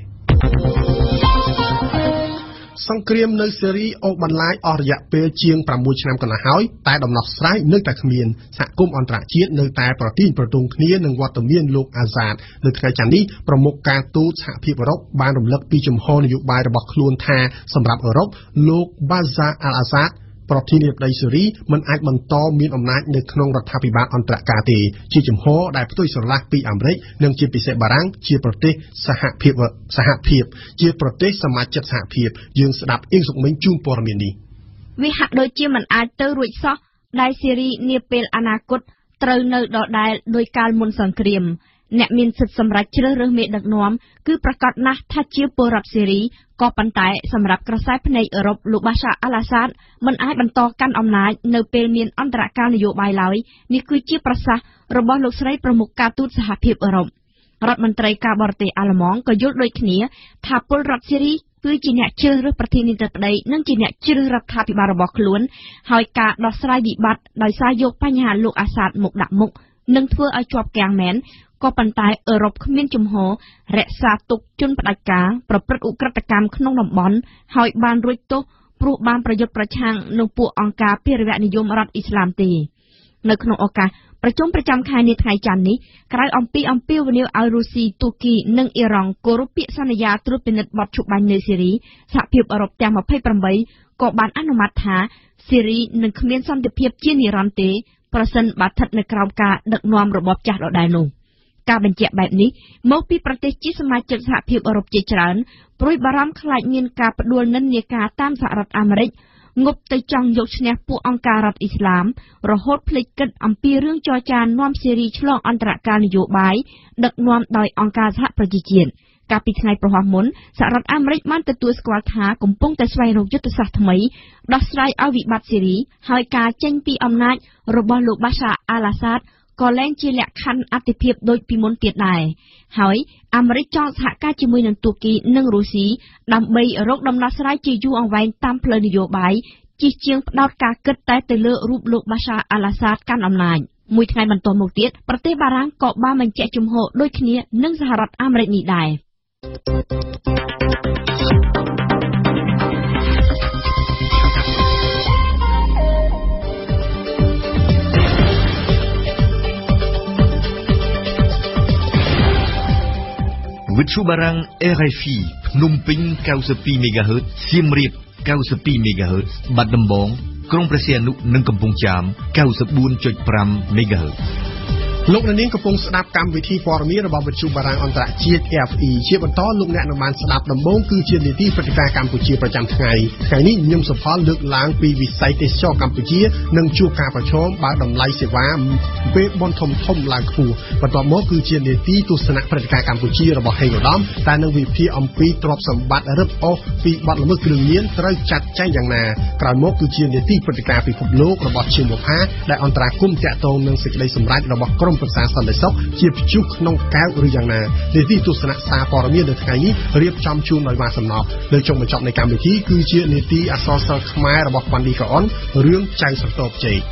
សង្គ្រាមនៅសេរីអូសបន្លាយអស់រយៈពេលជាងប្រាំមួយឆ្នាំកន្លះហើយតែដំណោះស្រាយនៅតែគ្មានសហគមន៍អន្តរជាតិនៅតែប្រទីនប្រទង់គ្នានឹងវត្តមានលោកអាហ្សាតនៅថ្ងៃច័ន្ទនេះប្រមុខការទូតសហភាពអឺរ៉ុបបានរំលឹកពីជំហរនយោបាយរបស់ខ្លួនថាសម្រាប់អឺរ៉ុបលោកបាហ្សាអាល់អាហ្សាតប្រធានាធិបតីសេរីមិនអាចបន្តមានអំណាចនៅក្នុងរដ្ឋាភិបាលអន្តរការទេជាជំហរដែលផ្ទុយស្រឡះពីអាមេរិកនិងជាពិសេសបារាំងជាប្រទេសសហភាពសហភាពជាប្រទេសសមាជិកសហភាពយើងស្ដាប់អៀងសុកមិញជូនព័ត៌មាននេះវាហាក់ដូចជាមិនអាចទៅរួចសោះដែលសេរីនាពេលអនាគតត្រូវនៅដដែលដោយកាលមុនសង្គ្រាមអ្នកមានសិទ្ធិសម្រេចជ្រើសរើសមេដឹកនាំគឺប្រកាសណាស់ថាជាពលរដ្ឋសេរីក៏ប៉ុន្តែសម្រាប់ក្រសែភ្នែកអឺរ៉ុបលោកបាសាអាល់អាសាតមិនអាចបន្តកាន់អំណាចនៅពេលមានអន្តរកាលនយោបាយឡើយនេះគឺជាប្រសាសន៍របស់លោកស្រីប្រមុខការទូតសហភាពអឺរ៉ុបរដ្ឋមន្ត្រីការបរទេសអាល្លឺម៉ង់ក៏យល់ដូចគ្នាថាពលរដ្ឋសេរីគឺជាអ្នកជ្រើសរើសប្រធានាធិបតីនិងជាអ្នកជ្រើសរដ្ឋាភិបាលរបស់ខ្លួនហើយការដោះស្រាយវិបត្តិដោយសារយកបញ្ហាលោកអាសាតមកដាក់មុខនឹងធ្វើឲ្យជាប់គាំងមែនក៏ប៉ុន្តែអឺរ៉ុបគ្មានជំហររក្សាទុកជនផ្ដាច់ការប្រព្រឹត្តឧក្រិដ្ឋកម្មក្នុងតំបន់ហើយបានរួចទោសព្រោះបានប្រយុទ្ធប្រឆាំងនឹងពួកអង្គការភារវនិយមរដ្ឋអ៊ីស្លាមទេនៅក្នុងឱកាសប្រជុំប្រចាំខែនាថ្ងៃច័ន្ទនេះក្រៅអំពីអំពាវនាវឲ្យរុស្ស៊ីទូគីនិងអ៊ីរ៉ង់គោរពពាក្យសន្យាត្រួតពិនិត្យបទឈប់បាញ់នៅសេរីសហភាពអឺរ៉ុបទាំងម្ភៃប្រាំបីក៏បានអនុម័តថាសេរីនឹងគ្មានសន្តិភាពជានិរន្តរ៍ទេប្រសិនបើស្ថិតនៅក្រោមការដឹកនាំរបបចាស់ដដែលនោះការបញ្ជាក់បែបនេះមកពីប្រទេសជាសមាជិកសហភាពអឺរ៉ុបជាច្រើនព្រួយបារម្ភខ្លាចមានការផ្ដួលនិន្នាការតាមសហរដ្ឋអាមេរិកងប់ទៅចង់យកឈ្នះពួកអង្គការរដ្ឋអ៊ីស្លាមរហូតភ្លេចគិតអំពីរឿងចរចានាំសេរីឆ្លងអន្តរកាលនយោបាយដឹកនាំដោយអង្គការសហប្រជាជាតិកាលពីថ្ងៃប្រហោះមុនសហរដ្ឋអាមេរិកបានទទួលស្គាល់ថាកំពុងតែស្វែងរកយុទ្ធសាស្ត្រថ្មីដោះស្រាយឲ្យវិបត្តិសេរីហើយការចេញពីអំណាចរបស់លោកបាសាអាល់អាសាតក៏លែងជាលក្ខខណ្ឌអតិភិបដូចពីមុនទៀតដែរហើយអាមេរិកចង់សហការជាមួយនឹងទូគីនិងរុស្ស៊ីដើម្បីរកដំណោះស្រាយជាយូរអង្វែងតាមផ្លូវនយោបាយជិះជាងផ្ដោតការគិតតែទៅលើរូបលោកបាសាអាឡាសាតកាន់អំណាចមួយថ្ងៃបន្ទាប់មកទៀតប្រទេសបារាំងក៏បានបញ្ជាក់ជំហរដូចគ្នានឹងសហរដ្ឋអាមេរិកនេះដែរវិទ្យុបារាំង R F I ភ្នំពេញ 九十二 មេហ្គាហឺត សៀមរាប 九十二 មេហ្គាហឺត បាត់ដំបង ក្រុងព្រះសីហនុ និងកំពង់ចាម 九十四點五 មេហ្គាហឺតលោកអ្នកនាងកំពុងស្ដាប់កម្មវិធីព័ត៌មានរបស់វិទ្យុបារាំងអន្តរជាតិ R F I ជាបន្តលោកអ្នកនឹងបានស្ដាប់ដំបូងគឺជានីតិព្រឹត្តិការណ៍កម្ពុជាប្រចាំថ្ងៃថ្ងៃនេះខ្ញុំសុផលលើកឡើងពីវិស័យទេសចរកម្ពុជានិងជួបការប្រឈមបើតម្លៃសេវាពេលបនធំធំឡើងខ្ពស់បន្ទាប់មកគឺជានីតិទស្សនៈព្រឹត្តិការណ៍កម្ពុជារបស់ហេងឧត្តមតែនឹងវិភាគអំពីទ្រព្យសម្បត្តិរឹបអូសពីបទល្មើសគ្រឿងញៀនត្រូវចាត់ចែងយ៉ាងណាក្រោយមកគឺជានីតិព្រឹត្តិការណ៍ពិភពលោករបស់ជាមហាដែលអន្តរាគមន៍តាក់ទងនឹងសេចក្តីសម្រេចរបស់ក្រមប្រឹក្សាសន្តិសុខជាព្យុះក្នុងកែវឬយ៉ាងណានីតិទស្សនៈសារព័ត៌មាននៅថ្ងៃនេះរៀបចំជូនដោយម៉ាសំណប់នៅចុងបញ្ចប់នៃកម្មវិធីគឺជានីតិអក្សរសិល្ប៍ខ្មែររបស់វណ្ឌីកអនរឿងចៅសន្ទប់ជ័យ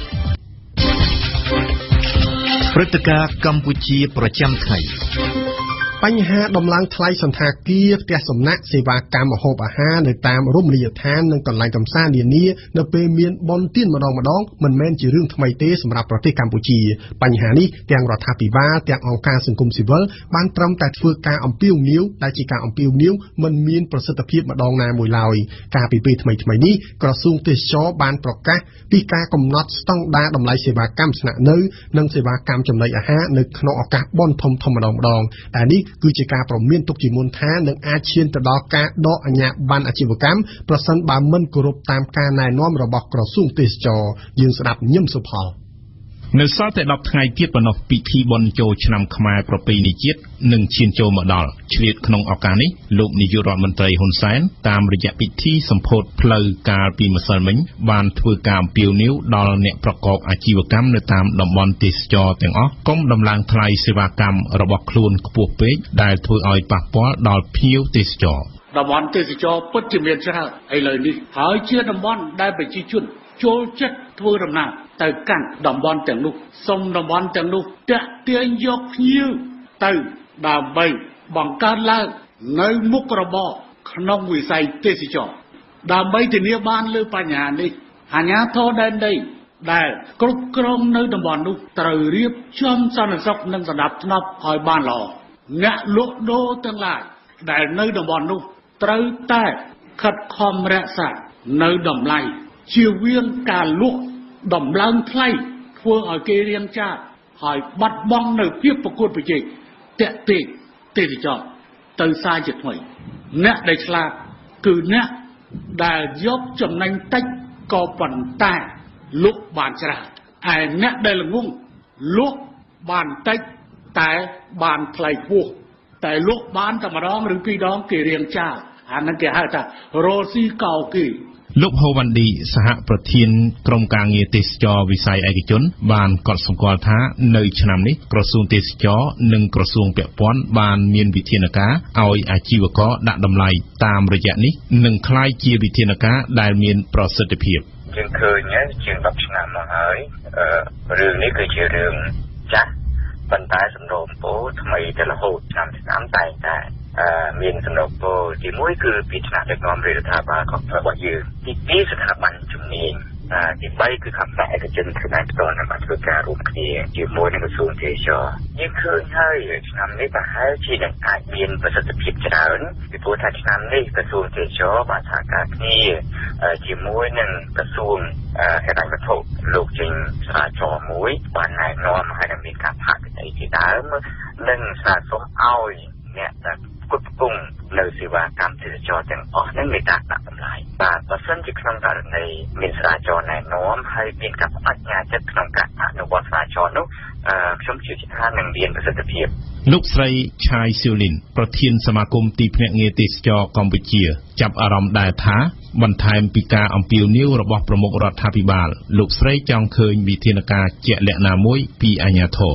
ព្រឹត្តិការណ៍កម្ពុជាប្រចាំថ្ងៃបញ្ហាដំឡើងថ្លៃសន្តាគារផ្ទះសំណាក់សេវាកម្មម្ហូបអាហារនៅតាមរមណីយដ្ឋាននិងកន្លែងកម្សាន្តនានានៅពេលមានបុណ្យទានម្ដងម្ដងមិនមែនជារឿងថ្មីទេសម្រាប់ប្រទេសកម្ពុជាបញ្ហានេះទាំងរដ្ឋាភិបាលទាំងអង្គការសង្គមស៊ីវិលបានត្រឹមតែធ្វើការអំពាវនាវដែលជាការអំពាវនាវមិនមានប្រសិទ្ធភាពម្ដងណាមួយឡើយកាលពីពេលថ្មីៗនេះក្រសួងទេសចរបានប្រកាសពីការកំណត់ស្តង់ដារតម្លៃសេវាកម្មស្នាក់នៅនិងសេវាកម្មចំណីអាហារនៅក្នុងឱកាសបុណ្យធំៗម្ដងម្ដងតែនេះគឺជាការប្រមានទុកជាមុនថានឹងអាចឈានទៅដល់ការដកអាជ្ញាប័ណ្ណអាជីវកម្មប្រសិនបើមិនគោរពតាមការណែនាំរបស់ក្រសួងទេសចរយើងស្ដាប់ញឹមសុផលនៅសល់តែដប់ថ្ងៃទៀតប៉ុណ្ណោះពិធីបុណ្យចូលឆ្នាំខ្មែរប្រពៃណីជាតិនឹងឈានចូលមកដល់ឆ្លៀតក្នុងឱកាសនេះលោកនាយករដ្ឋមន្ត្រីហ៊ុនសែនតាមរយៈពិធីសម្ពោធផ្លូវកាលពីម្សិលមិញបានធ្វើការអំពាវនាវដល់អ្នកប្រកបអាជីវកម្មនៅតាមតំបន់ទេសចរទាំងអស់កុំដំឡើងថ្លៃសេវាកម្មរបស់ខ្លួនខ្ពស់ពេកដែលធ្វើឲ្យប៉ះពាល់ដល់ភ្ញៀវទេសចរតំបន់ទេសចរពិតជាមានច្រើនឥឡូវនេះហើយជាតំបន់ដែលប្រជាជនចូលចិត្តធ្វើដំណើរទៅកាន់តំបន់ទាំងនោះសូមតំបន់ទាំងនោះតាក់ទាញយកភ្ញៀវទៅដើម្បីបង្កើតឡើងនៅមុខរបរក្នុងវិស័យទេសចរដើម្បីធានាបានលើបញ្ហានេះអាជ្ញាធរដែនដីដែលគ្រប់គ្រងនៅតំបន់នោះត្រូវរៀបចំសន្តិសុខនិងសណ្ដាប់ធ្នាប់ឲ្យបានល្អអ្នកលក់ដូរទាំងឡាយដែលនៅតំបន់នោះត្រូវតែខិតខំរក្សានៅតម្លៃជៀសវាងការលក់ដំឡើងថ្លៃធ្វើឲ្យគេរៀងចាតហើយបាត់បង់នៅភាពប្រកួតប្រជែងតាក់ទាញទេសចរទៅសារជាថ្មីអ្នកដែលឆ្លាតគឺអ្នកដែលយកចំណេញតិចក៏ប៉ុន្តែលក់បានច្រើនឯអ្នកដែលល្ងងលក់បានតិចតែបានថ្លៃខ្ពស់តែលក់បានតែម្ដងឬពីរដងគេរៀងចាតអាហ្នឹងគេហៅថារស់ស៊ីកោគេលោកហូវ៉ាន់ឌីសហប្រធានក្រុមការងារទេសចរវិស័យឯកជនបានកត់សម្គាល់ថានៅឆ្នាំនេះក្រសួងទេសចរនិងក្រសួងពាក់ព័ន្ធបានមានវិធានការឲ្យអាជីវករដាក់តម្លៃតាមរយៈនេះនឹងក្លាយជាវិធានការដែលមានប្រសិទ្ធភាពយើងឃើញជាងដប់ឆ្នាំមកហើយរឿងនេះគឺជារឿងចាស់ប៉ុន្តែសំណូមពរថ្មីទៅរហូតឆ្នាំឆ្នាំតែតែមានសំណូមពរទីមួយគឺពីថ្នាក់ដឹកនាំរដ្ឋាភិបាលរបស់យើងទីពីរស្ថាប័នជំនាញទីបីគឺខាងផ្នែកឯកជនខ្លួនឯងផ្ទាល់នឹងបានធ្វើការរួមគ្នាជាមួយនឹងក្រសួងទេសចរយើងឃើញហើយឆ្នាំនេះប្រហែលជានឹងអាចមានប្រសិទ្ធភាពច្រើនពីព្រោះថាឆ្នាំនេះក្រសួងទេសចរបានសហការគ្នាជាមួយនឹងក្រសួងហិរញ្ញវត្ថុលោកចេញស្រាវជ្រាវមួយបានណែនាំឲ្យមានការផាកពិធីជាដើមនិងស្នើសុំឲ្យអ្នកដែលគ្រប់គ្រងនៅសេវាកម្មទេសចរទាំងអស់នឹងមានការដាក់តម្លៃបាទបើសិនជាក្នុងករណីមានស្រាវជ្រាវណែនាំហើយមានការបដិញ្ញាចិត្តក្នុងការអនុវត្តស្រាវជ្រាវនោះខ្ញុំជឿថានឹងមានប្រសិទ្ធភាពលោកស្រីឆាយស៊ូលីនប្រធានសមាគមទីភ្នាក់ងារទេសចរកម្ពុជាចាប់អារម្មណ៍ដែរថាបន្ថែមពីការអំពាវនាវរបស់ប្រមុខរដ្ឋាភិបាលលោកស្រីចង់ឃើញវិធានការជាក់លាក់ណាមួយពីអាជ្ញាធរ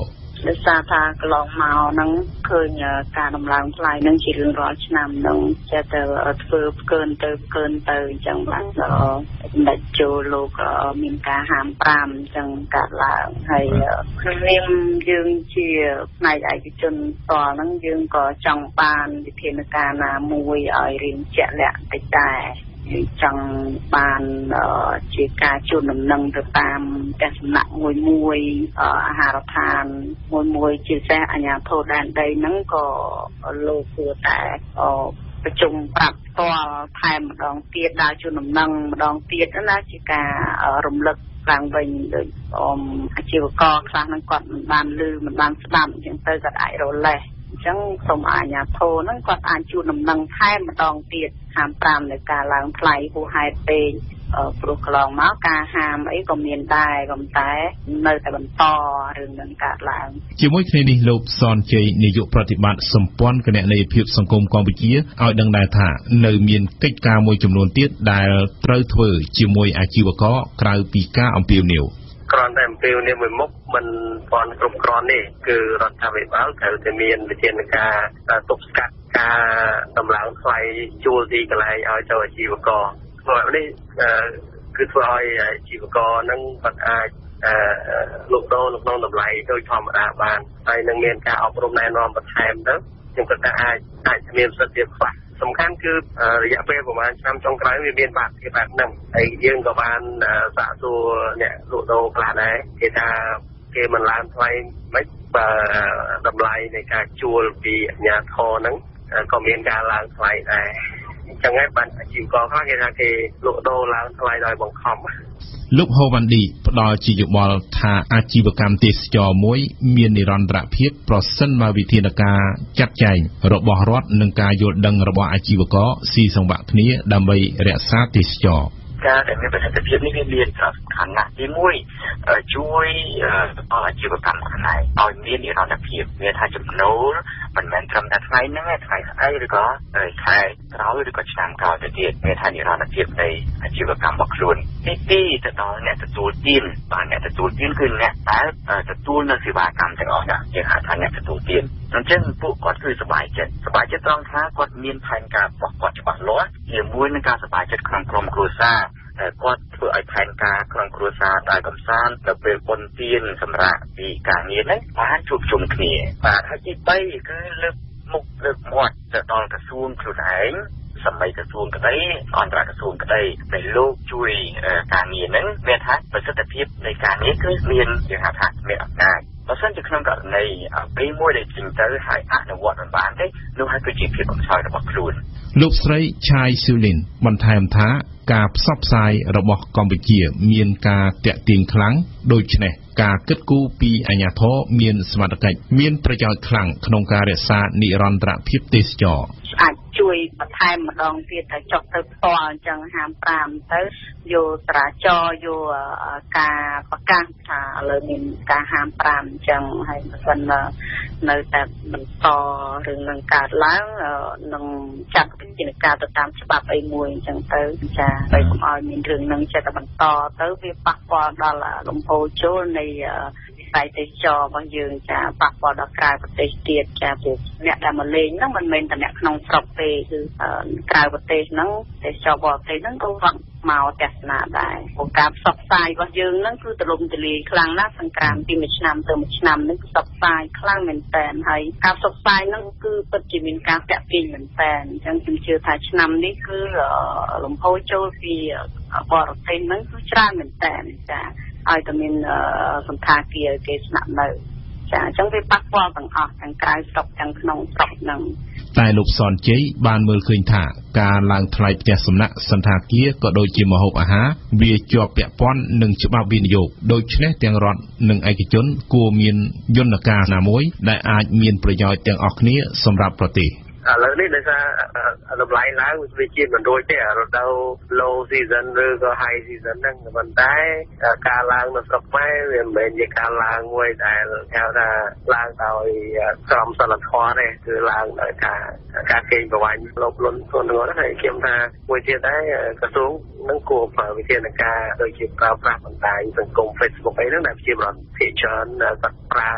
ដោយសារថាកន្លងមកហ្នឹងឃើញការដំឡើងថ្លៃហ្នឹងជារឿងរាល់ឆ្នាំហ្នឹងចេះតែធ្វើផ្កើនទៅផ្កើនទៅអញ្ចឹងបាទសម្ដេចចូលលោកមានការហាមប្រាមអញ្ចឹងកើតឡើងហើយនាមយើងជាផ្នែកឯកជនតលហ្នឹងយើងក៏ចង់បានវិធានការណាមួយឲ្យរៀងជាក់លាក់តិចដែរចង់បានជាការជួនដំណឹងទៅតាមទស្សនៈមួយមួយអាហារដ្ឋានមួយមួយជាពិសេសអាជ្ញាធរដែនដីហ្នឹងក៏លោកគួរតែប្រជុំប្រាប់ផ្ទាល់ថែមម្ដងទៀតដើរជួនដំណឹងម្ដងទៀតណាជាការរំលឹកឡើងវិញដោយអមអាជីវករខ្លះហ្នឹងគាត់មិនបានឮមិនបានស្ដាប់អញ្ចឹងទៅគាត់អាចរលេះអញ្ចឹងសូមអាជ្ញាធរហ្នឹងគាត់អាចជួនដំណឹងថែមម្ដងទៀតហាមប្រាមនៅការឡើងថ្លៃហួសហេតុពេកព្រោះកន្លងមកការហាមអីក៏មានដែរក៏តែនៅតែបន្តរឿងនឹងកើតឡើងជាមួយគ្នានេះលោកសនជ័យនាយកប្រតិបត្តិសម្ព័ន្ធគណនេយ្យភាពសង្គមកម្ពុជាឲ្យដឹងដែរថានៅមានកិច្ចការមួយចំនួនទៀតដែលត្រូវធ្វើជាមួយអាជីវករក្រៅពីការអំពាវនាវគ្រាន់តែអំពាវនាវមួយមុខមិនទាន់គ្រប់គ្រាន់ទេគឺរដ្ឋាភិបាលត្រូវតែមានវិធានការទប់ស្កាត់ការដំឡើងថ្លៃជួលទីកន្លែងឲ្យទៅអាជីវករព្រោះនេះគឺធ្វើឲ្យអាជីវករនឹងគាត់អាចលក់ដូរនៅក្នុងតម្លៃដូចធម្មតាបានហើយនឹងមានការអប់រំណែនាំបន្ថែមទៅខ្ញុំគិតថាអាចអាចមានប្រសិទ្ធភាពខ្ពស់សំខាន់គឺរយៈពេលប្រហែលឆ្នាំចុងក្រោយវាមានបាតុភិបាលហ្នឹងហើយយើងក៏បានសាកសួរអ្នកលក់ដូរខ្លះដែរគេថាគេមិនឡើងថ្លៃមិនបើតម្លៃនៃការជួលពីអាជ្ញាធរហ្នឹងក៏មានការឡើងថ្លៃដែរអញ្ចឹងហើយបានអាជីវករខ្លះគេថាគេលក់ដូរឡើងថ្លៃដោយបង្ខំលោកហូវ៉ាន់ឌីផ្ដល់ជាយោបល់ថាអាជីវកម្មទេសចរមួយមាននិរន្តរភាពប្រសិនបើវិធានការចាត់ចែងរបស់រដ្ឋនិងការយល់ដឹងរបស់អាជីវករស៊ីសង្វាក់គ្នាដើម្បីរក្សាទេសចរការដែលមានប្រសិទ្ធភាពនេះវាមានសារៈសំខាន់ណាស់ទីមួយជួយអាជីវកម្មខ្មែរឲ្យមាននិរន្តរភាពមានថាចំណូលមិនមែនត្រឹមតែថ្ងៃហ្នឹងទេថ្ងៃស្អែកឬក៏ខែក្រោយឬក៏ឆ្នាំក្រោយទៅទៀតមានថានិរន្តរភាពនៃអាជីវកម្មរបស់ខ្លួនទីពីរទៅដល់អ្នកទទួលទានបាទអ្នកទទួលទានគឺអ្នកដែលទទួលនៅសេវាកម្មទាំងអស់ណាយើងហៅថាអ្នកទទួលទានអញ្ចឹងពួកគាត់គឺសប្បាយចិត្តសប្បាយចិត្តត្រង់ថាគាត់មានផែនការរបស់គាត់ច្បាស់លាស់ជាមួយនឹងការសប្បាយចិត្តក្នុងក្រុមគ្រួសារគាត់ធ្វើឲ្យផែនការក្នុងគ្រួសារដែលកំសាន្តទៅពេលបុណ្យទានសម្រាប់ពីការងារហ្នឹងបានជួបជុំគ្នាបាទហើយទីបីគឺលើកមុខលើកមាត់ទៅដល់ក្រសួងខ្លួនឯងសម្បីក្រសួងក្តីអន្តរក្រសួងក្តីដែលលោកជួយការងារហ្នឹងមានថាប្រសិទ្ធភាពនៃការងារគឺមានយើងហៅថាមានអំណាចបើសិនជាក្នុងករណីពេលមួយដែលចេញទៅហើយអនុវត្តមិនបានទេនោះហើយគឺជាភាពកំសោយរបស់ខ្លួនលោកស្រីឆាយស៊ូលីនបន្ថែមថាការផ្សព្វផ្សាយរបស់កម្ពុជាមានការតាក់ទាញខ្លាំងដូច្នេះការគិតគូរពីអាជ្ញាធរមានសមត្ថកិច្ចមានប្រយោជន៍ខ្លាំងក្នុងការរក្សានិរន្តរភាពទេសចរអាចជួយបន្ថែមម្ដងទៀតតែចុះទៅផ្ទាល់អញ្ចឹងហាមប្រាមទៅយកចរាចរណ៍យកការប្រកាសថាឥឡូវមានការហាមប្រាមអញ្ចឹងហើយបើមិននៅតែបន្តរឿងនឹងកើតឡើងនឹងចាត់វិធានការទៅតាមច្បាប់អីមួយអញ្ចឹងទៅចាហើយកុំឲ្យមានរឿងនឹងចេះតែបន្តទៅវាប៉ះពាល់ដល់លំហូរចូលនៃវិស័យទេសចររបស់យើងចាប៉ះពាល់ដល់ក្រៅប្រទេសទៀតចាព្រោះអ្នកដែលមកលេងហ្នឹងមិនមែនតែអ្នកក្នុងស្រុកទេគឺក្រៅប្រទេសហ្នឹងទេសចរបរទេសហ្នឹងក៏គាត់មកទស្សនាដែរព្រោះការផ្សព្វផ្សាយរបស់យើងហ្នឹងគឺទលំទលាយខ្លាំងណាស់សង្គ្រាមពីមួយឆ្នាំទៅមួយឆ្នាំហ្នឹងផ្សព្វផ្សាយខ្លាំងមែនតើហើយការផ្សព្វផ្សាយហ្នឹងគឺពិតជាមានការតាក់ទាញមែនតើអញ្ចឹងខ្ញុំជឿថាឆ្នាំនេះគឺលំហូរចូលពីបរទេសហ្នឹងគឺច្រើនមែនតើចាឲ្យតែមានសន្តាគារគេស្នាក់នៅចាអញ្ចឹងវាប៉ះពាល់ទាំងអស់ទាំងក្រៅស្រុកទាំងក្នុងស្រុកហ្នឹងតែលោកសនជ័យបានមើលឃើញថាការឡើងថ្លៃផ្ទះសំណាក់សន្តាគារក៏ដូចជាម្ហូបអាហារវាជាប់ពាក់ព័ន្ធនឹងច្បាប់វិនិយោគដូច្នេះទាំងរដ្ឋនិងឯកជនគួរមានយន្តការណាមួយដែលអាចមានប្រយោជន៍ទាំងអស់គ្នាសម្រាប់ប្រទេសឥឡូវនេះដោយសារតម្លៃឡើងវាជាមិនរួចទេរដូវ low season ឬក៏ high season ហ្នឹងប៉ុន្តែការឡើងនៅស្រុកខ្មែរវាមិនមែនជាការឡើងមួយដែលហៅថាឡើងដោយក្រមសីលធម៌ទេគឺឡើងដោយការការកេងប្រវ័ញ្ចលោភលន់ធ្ងន់ធ្ងរហើយខ្ញុំថាមួយទៀតដែរក្រសួងនឹងគួរប្រើវិធានការដូចជាប្រើប្រាស់បណ្ដាញសង្គម Facebook អីហ្នឹងដែលជាប្រព័ន្ធភាគច្រើនគាត់ប្រើដែរណា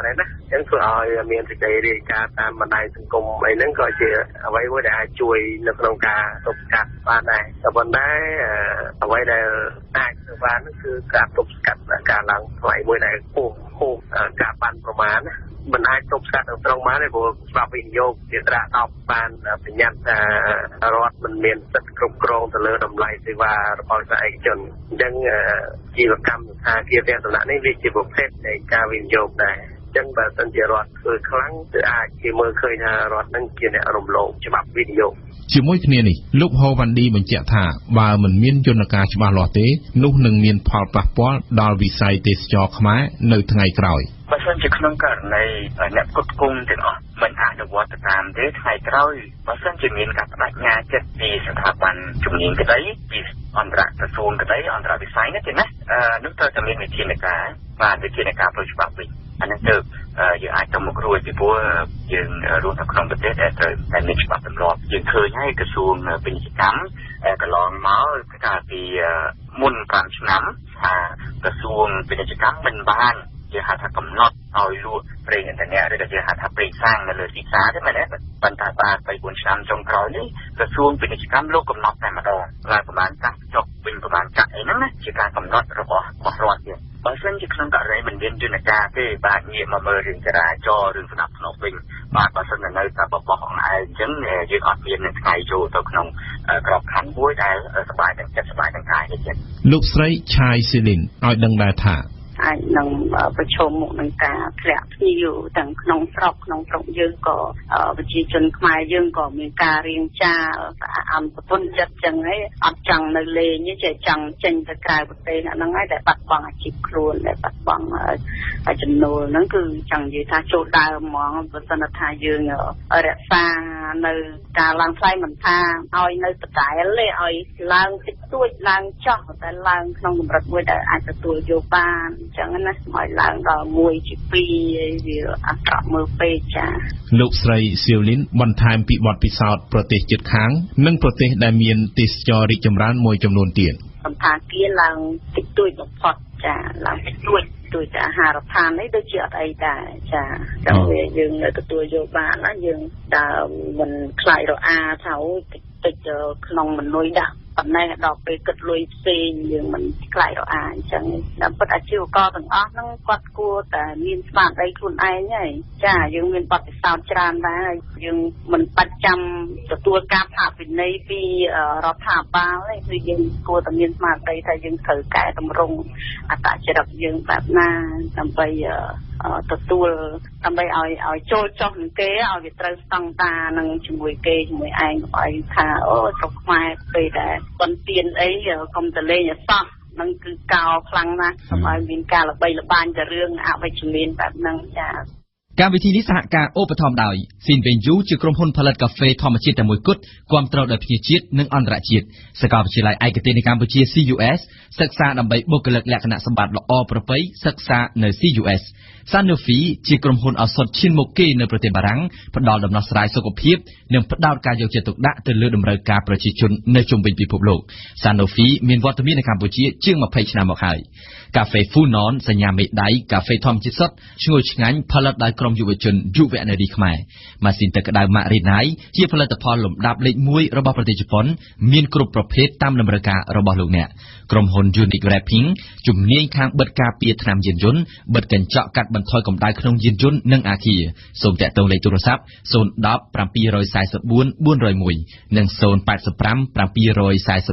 ចឹងធ្វើឲ្យមានសេចក្តីរាយការណ៍តាមបណ្ដាញសង្គមអីហ្នឹងក៏ជាអ្វីមួយដែលអាចជួយនៅក្នុងការទប់ស្កាត់បានដែរតែប៉ុន្តែអ្វីដែលអាចធ្វើបានគឺការទប់ស្កាត់ការឡើងថ្លៃមួយដែលគោះគោះការបានប្រមាណមិនអាចទប់ស្កាត់ទាំងស្រុងបានទេព្រោះច្បាប់វិនិយោគជាត្រាដប់បានបញ្ញត្តិថារដ្ឋមិនមានសិទ្ធិគ្រប់គ្រងទៅលើតម្លៃសេវារបស់ឯកជនអញ្ចឹងជីវកម្មសថាគារទាំងសំណាក់នេះវាជាប្រភេទនៃការវិនិយោគដែរចឹងបើសិនជារដ្ឋធ្វើខ្លាំងគឺអាចជាមើលឃើញថារដ្ឋនឹងជាអ្នករំលោភច្បាប់វិនិយោគជាមួយគ្នានេះលោកហូវ៉ាន់ឌីបញ្ជាក់ថាបើមិនមានយន្តការច្បាស់លាស់ទេនោះនឹងមានផលប៉ះពាល់ដល់វិស័យទេសចរខ្មែរនៅថ្ងៃក្រោយបើសិនជាក្នុងករណីអ្នកផ្គត់ផ្គង់ទាំងអស់មិនអនុវត្តតាមទេថ្ងៃក្រោយបើសិនជាមានការបដិញ្ញាចិត្តពីស្ថាប័នជំនាញក្តីពីអន្តរក្រសួងក្តីអន្តរវិស័យនេះទេណានោះត្រូវតែមានវិធានការបាទវិធានការផ្លូវច្បាប់វិញអានេះទៅយើងអាចទៅមុខរួចពីព្រោះយើងរស់នៅក្នុងប្រទេសដែលត្រូវតែមានច្បាប់ទម្លាប់យើងឃើញហើយក្រសួងពាណិជ្ជកម្មកន្លងមកកាលពីមុនប្រាំឆ្នាំថាក្រសួងពាណិជ្ជកម្មមិនបានជាហៅថាកំណត់ឲ្យលក់ប្រេងឥន្ធនៈឬក៏ជាហៅថាប្រេងសាំងនៅលើទីផ្សារទេមែនទេប៉ុន្តែបាទបីបួនឆ្នាំចុងក្រោយនេះក្រសួងពាណិជ្ជកម្មលោកកំណត់តែម្ដងហើយប្រហែលកាសចុះវិញប្រហែលកាក់អីហ្នឹងណាជាការកំណត់របស់របស់រដ្ឋទៀតបើសិនជាក្នុងករណីមិនមានយន្តការទេបាទងាកមកមើលរឿងចរាចរណ៍រឿងស្ដាប់ស្នូវិញបាទបើសិនតែនៅតែបបោះអង្អែលអញ្ចឹងយើងអត់មាននឹងថ្ងៃចូលទៅក្នុងក្របខ័ណ្ឌមួយដែលសบายទាំងចិត្តសบายទាំងកាយទេចិត្តលោកស្រីឆាយស៊ីលីនឲ្យដឹងដែរថាអាចនឹងប្រឈមមុខនឹងការធ្លាក់ភ្ញៀវទាំងក្នុងស្រុកក្នុងស្រុកយើងក៏ប្រជាជនខ្មែរយើងក៏មានការរៀងចាលអំប្រពន្ធចិត្តចឹងហើយអត់ចង់នៅលេងទេចេះចង់ចេញទៅក្រៅប្រទេសហ្នឹងហើយដែលបាត់បង់អាជីពខ្លួនដែលបាត់បង់ចំណូលហ្នឹងគឺចង់និយាយថាចូលដើមហ្មងបើសិនថាយើងរក្សានៅការឡើងថ្លៃមិនថាឲ្យនៅដដែលទេឲ្យឡើងតិចតួចឡើងចោះតែឡើងក្នុងកម្រិតមួយដែលអាចទទួលយកបានចឹងណាឲ្យឡើងដល់មួយជាពីរវាអាក្រក់មើលពេកចាលោកស្រីសៀវលីនបន្ថែមពីបទពិសោធន៍ប្រទេសជិតខាងនិងប្រទេសដែលមានទេសចររីកចម្រើនមួយចំនួនទៀតសន្តាគារឡើងតិចតួចបំផុតចាឡើងតិចតួចដូចតែអាហារដ្ឋាននេះដូចជាអត់អីដែរចាចឹងវាយើងទទួលយកបានណាយើងដើមមិនខ្លាចរអាថាតិចតិចក្នុងមនុយដាក់ប៉ុន្តែដល់ពេលគិតលុយផ្សេងយើងមិនខ្លាចរអាអញ្ចឹងតាមពិតអាជីវករទាំងអស់ហ្នឹងគាត់គួរតែមានស្មារតីខ្លួនឯងហើយចាយើងមានបទពិសោធន៍ច្រើនដែរយើងមិនបាច់ចាំទទួលការអភិន័យពីរដ្ឋាភិបាលទេគឺយើងគួរតែមានស្មារតីថាយើងត្រូវកែតម្រង់អត្តចរិតយើងបែបណាដើម្បីទទួលដើម្បីឲ្យឲ្យចូលចុះនឹងគេឲ្យវាត្រូវស្តង់ដារនឹងជាមួយគេជាមួយឯងឲ្យថាអូស្រុកខ្មែរពេលដែលបន្ទានអីកុំតលេងអសោះនឹងគឺកោខ្លាំងណាស់សូមឲ្យមានការល្បីល្បាញទៅរឿងអវិជ្ជមានបែបហ្នឹងចាកម្មវិធីនេះសហការឧបត្ថម្ភដោយស៊ីនវេនយូជាក្រុមហ៊ុនផលិតកាហ្វេធម្មជាតិតែមួយគត់គាំទ្រដោយភ្ញៀវជាតិនិងអន្តរជាតិសាកលវិទ្យាល័យឯកទេសនៅកម្ពុជា C U S សិក្សាដើម្បីបុគ្គលិកលក្ខណៈសម្បត្តិល្អប្រពៃសិក្សានៅ C U S Sanofi ជាក្រុមហ៊ុនឱសថឈានមុខគេនៅប្រទេសបារាំងផ្ដល់ដំណោះស្រាយសុខភាពនិងផ្ដោតការយកចិត្តទុកដាក់ទៅលើតម្រូវការប្រជាជននៅជុំវិញពិភពលោក Sanofi មានវត្តមាននៅកម្ពុជាជាងម្ភៃឆ្នាំមកហើយកាហ្វេ Funon សញ្ញាមេដៃកាហ្វេធម្មជាតិសុទ្ធឈ្ងុយឆ្ងាញ់ផលិតដោយក្រុមយុវជនយុវនារីខ្មែរម៉ាស៊ីនទឹកក្តៅ Marinai ជាផលិតផលលំដាប់លេខមួយរបស់ប្រទេសជប៉ុនមានគ្រប់ប្រភេទតាមតម្រូវការរបស់លោកអ្នកក្រុមហ៊ុន Unique Wrapping ជំនាញខាងបិទការពារថ្នាំយានយន្តបិទកញ្ចក់កាត់បន្ថយកម្ដៅក្នុងយានយន្តនិងអាគារសូមតាក់ទងលេខទូរស័ព្ទ ศูนย์ ដប់ เจ็ด สี่ สี่ สี่ สี่ 4 0 1 និង ศูนย์ แปด ห้า เจ็ด สี่ สี่ สี่ 4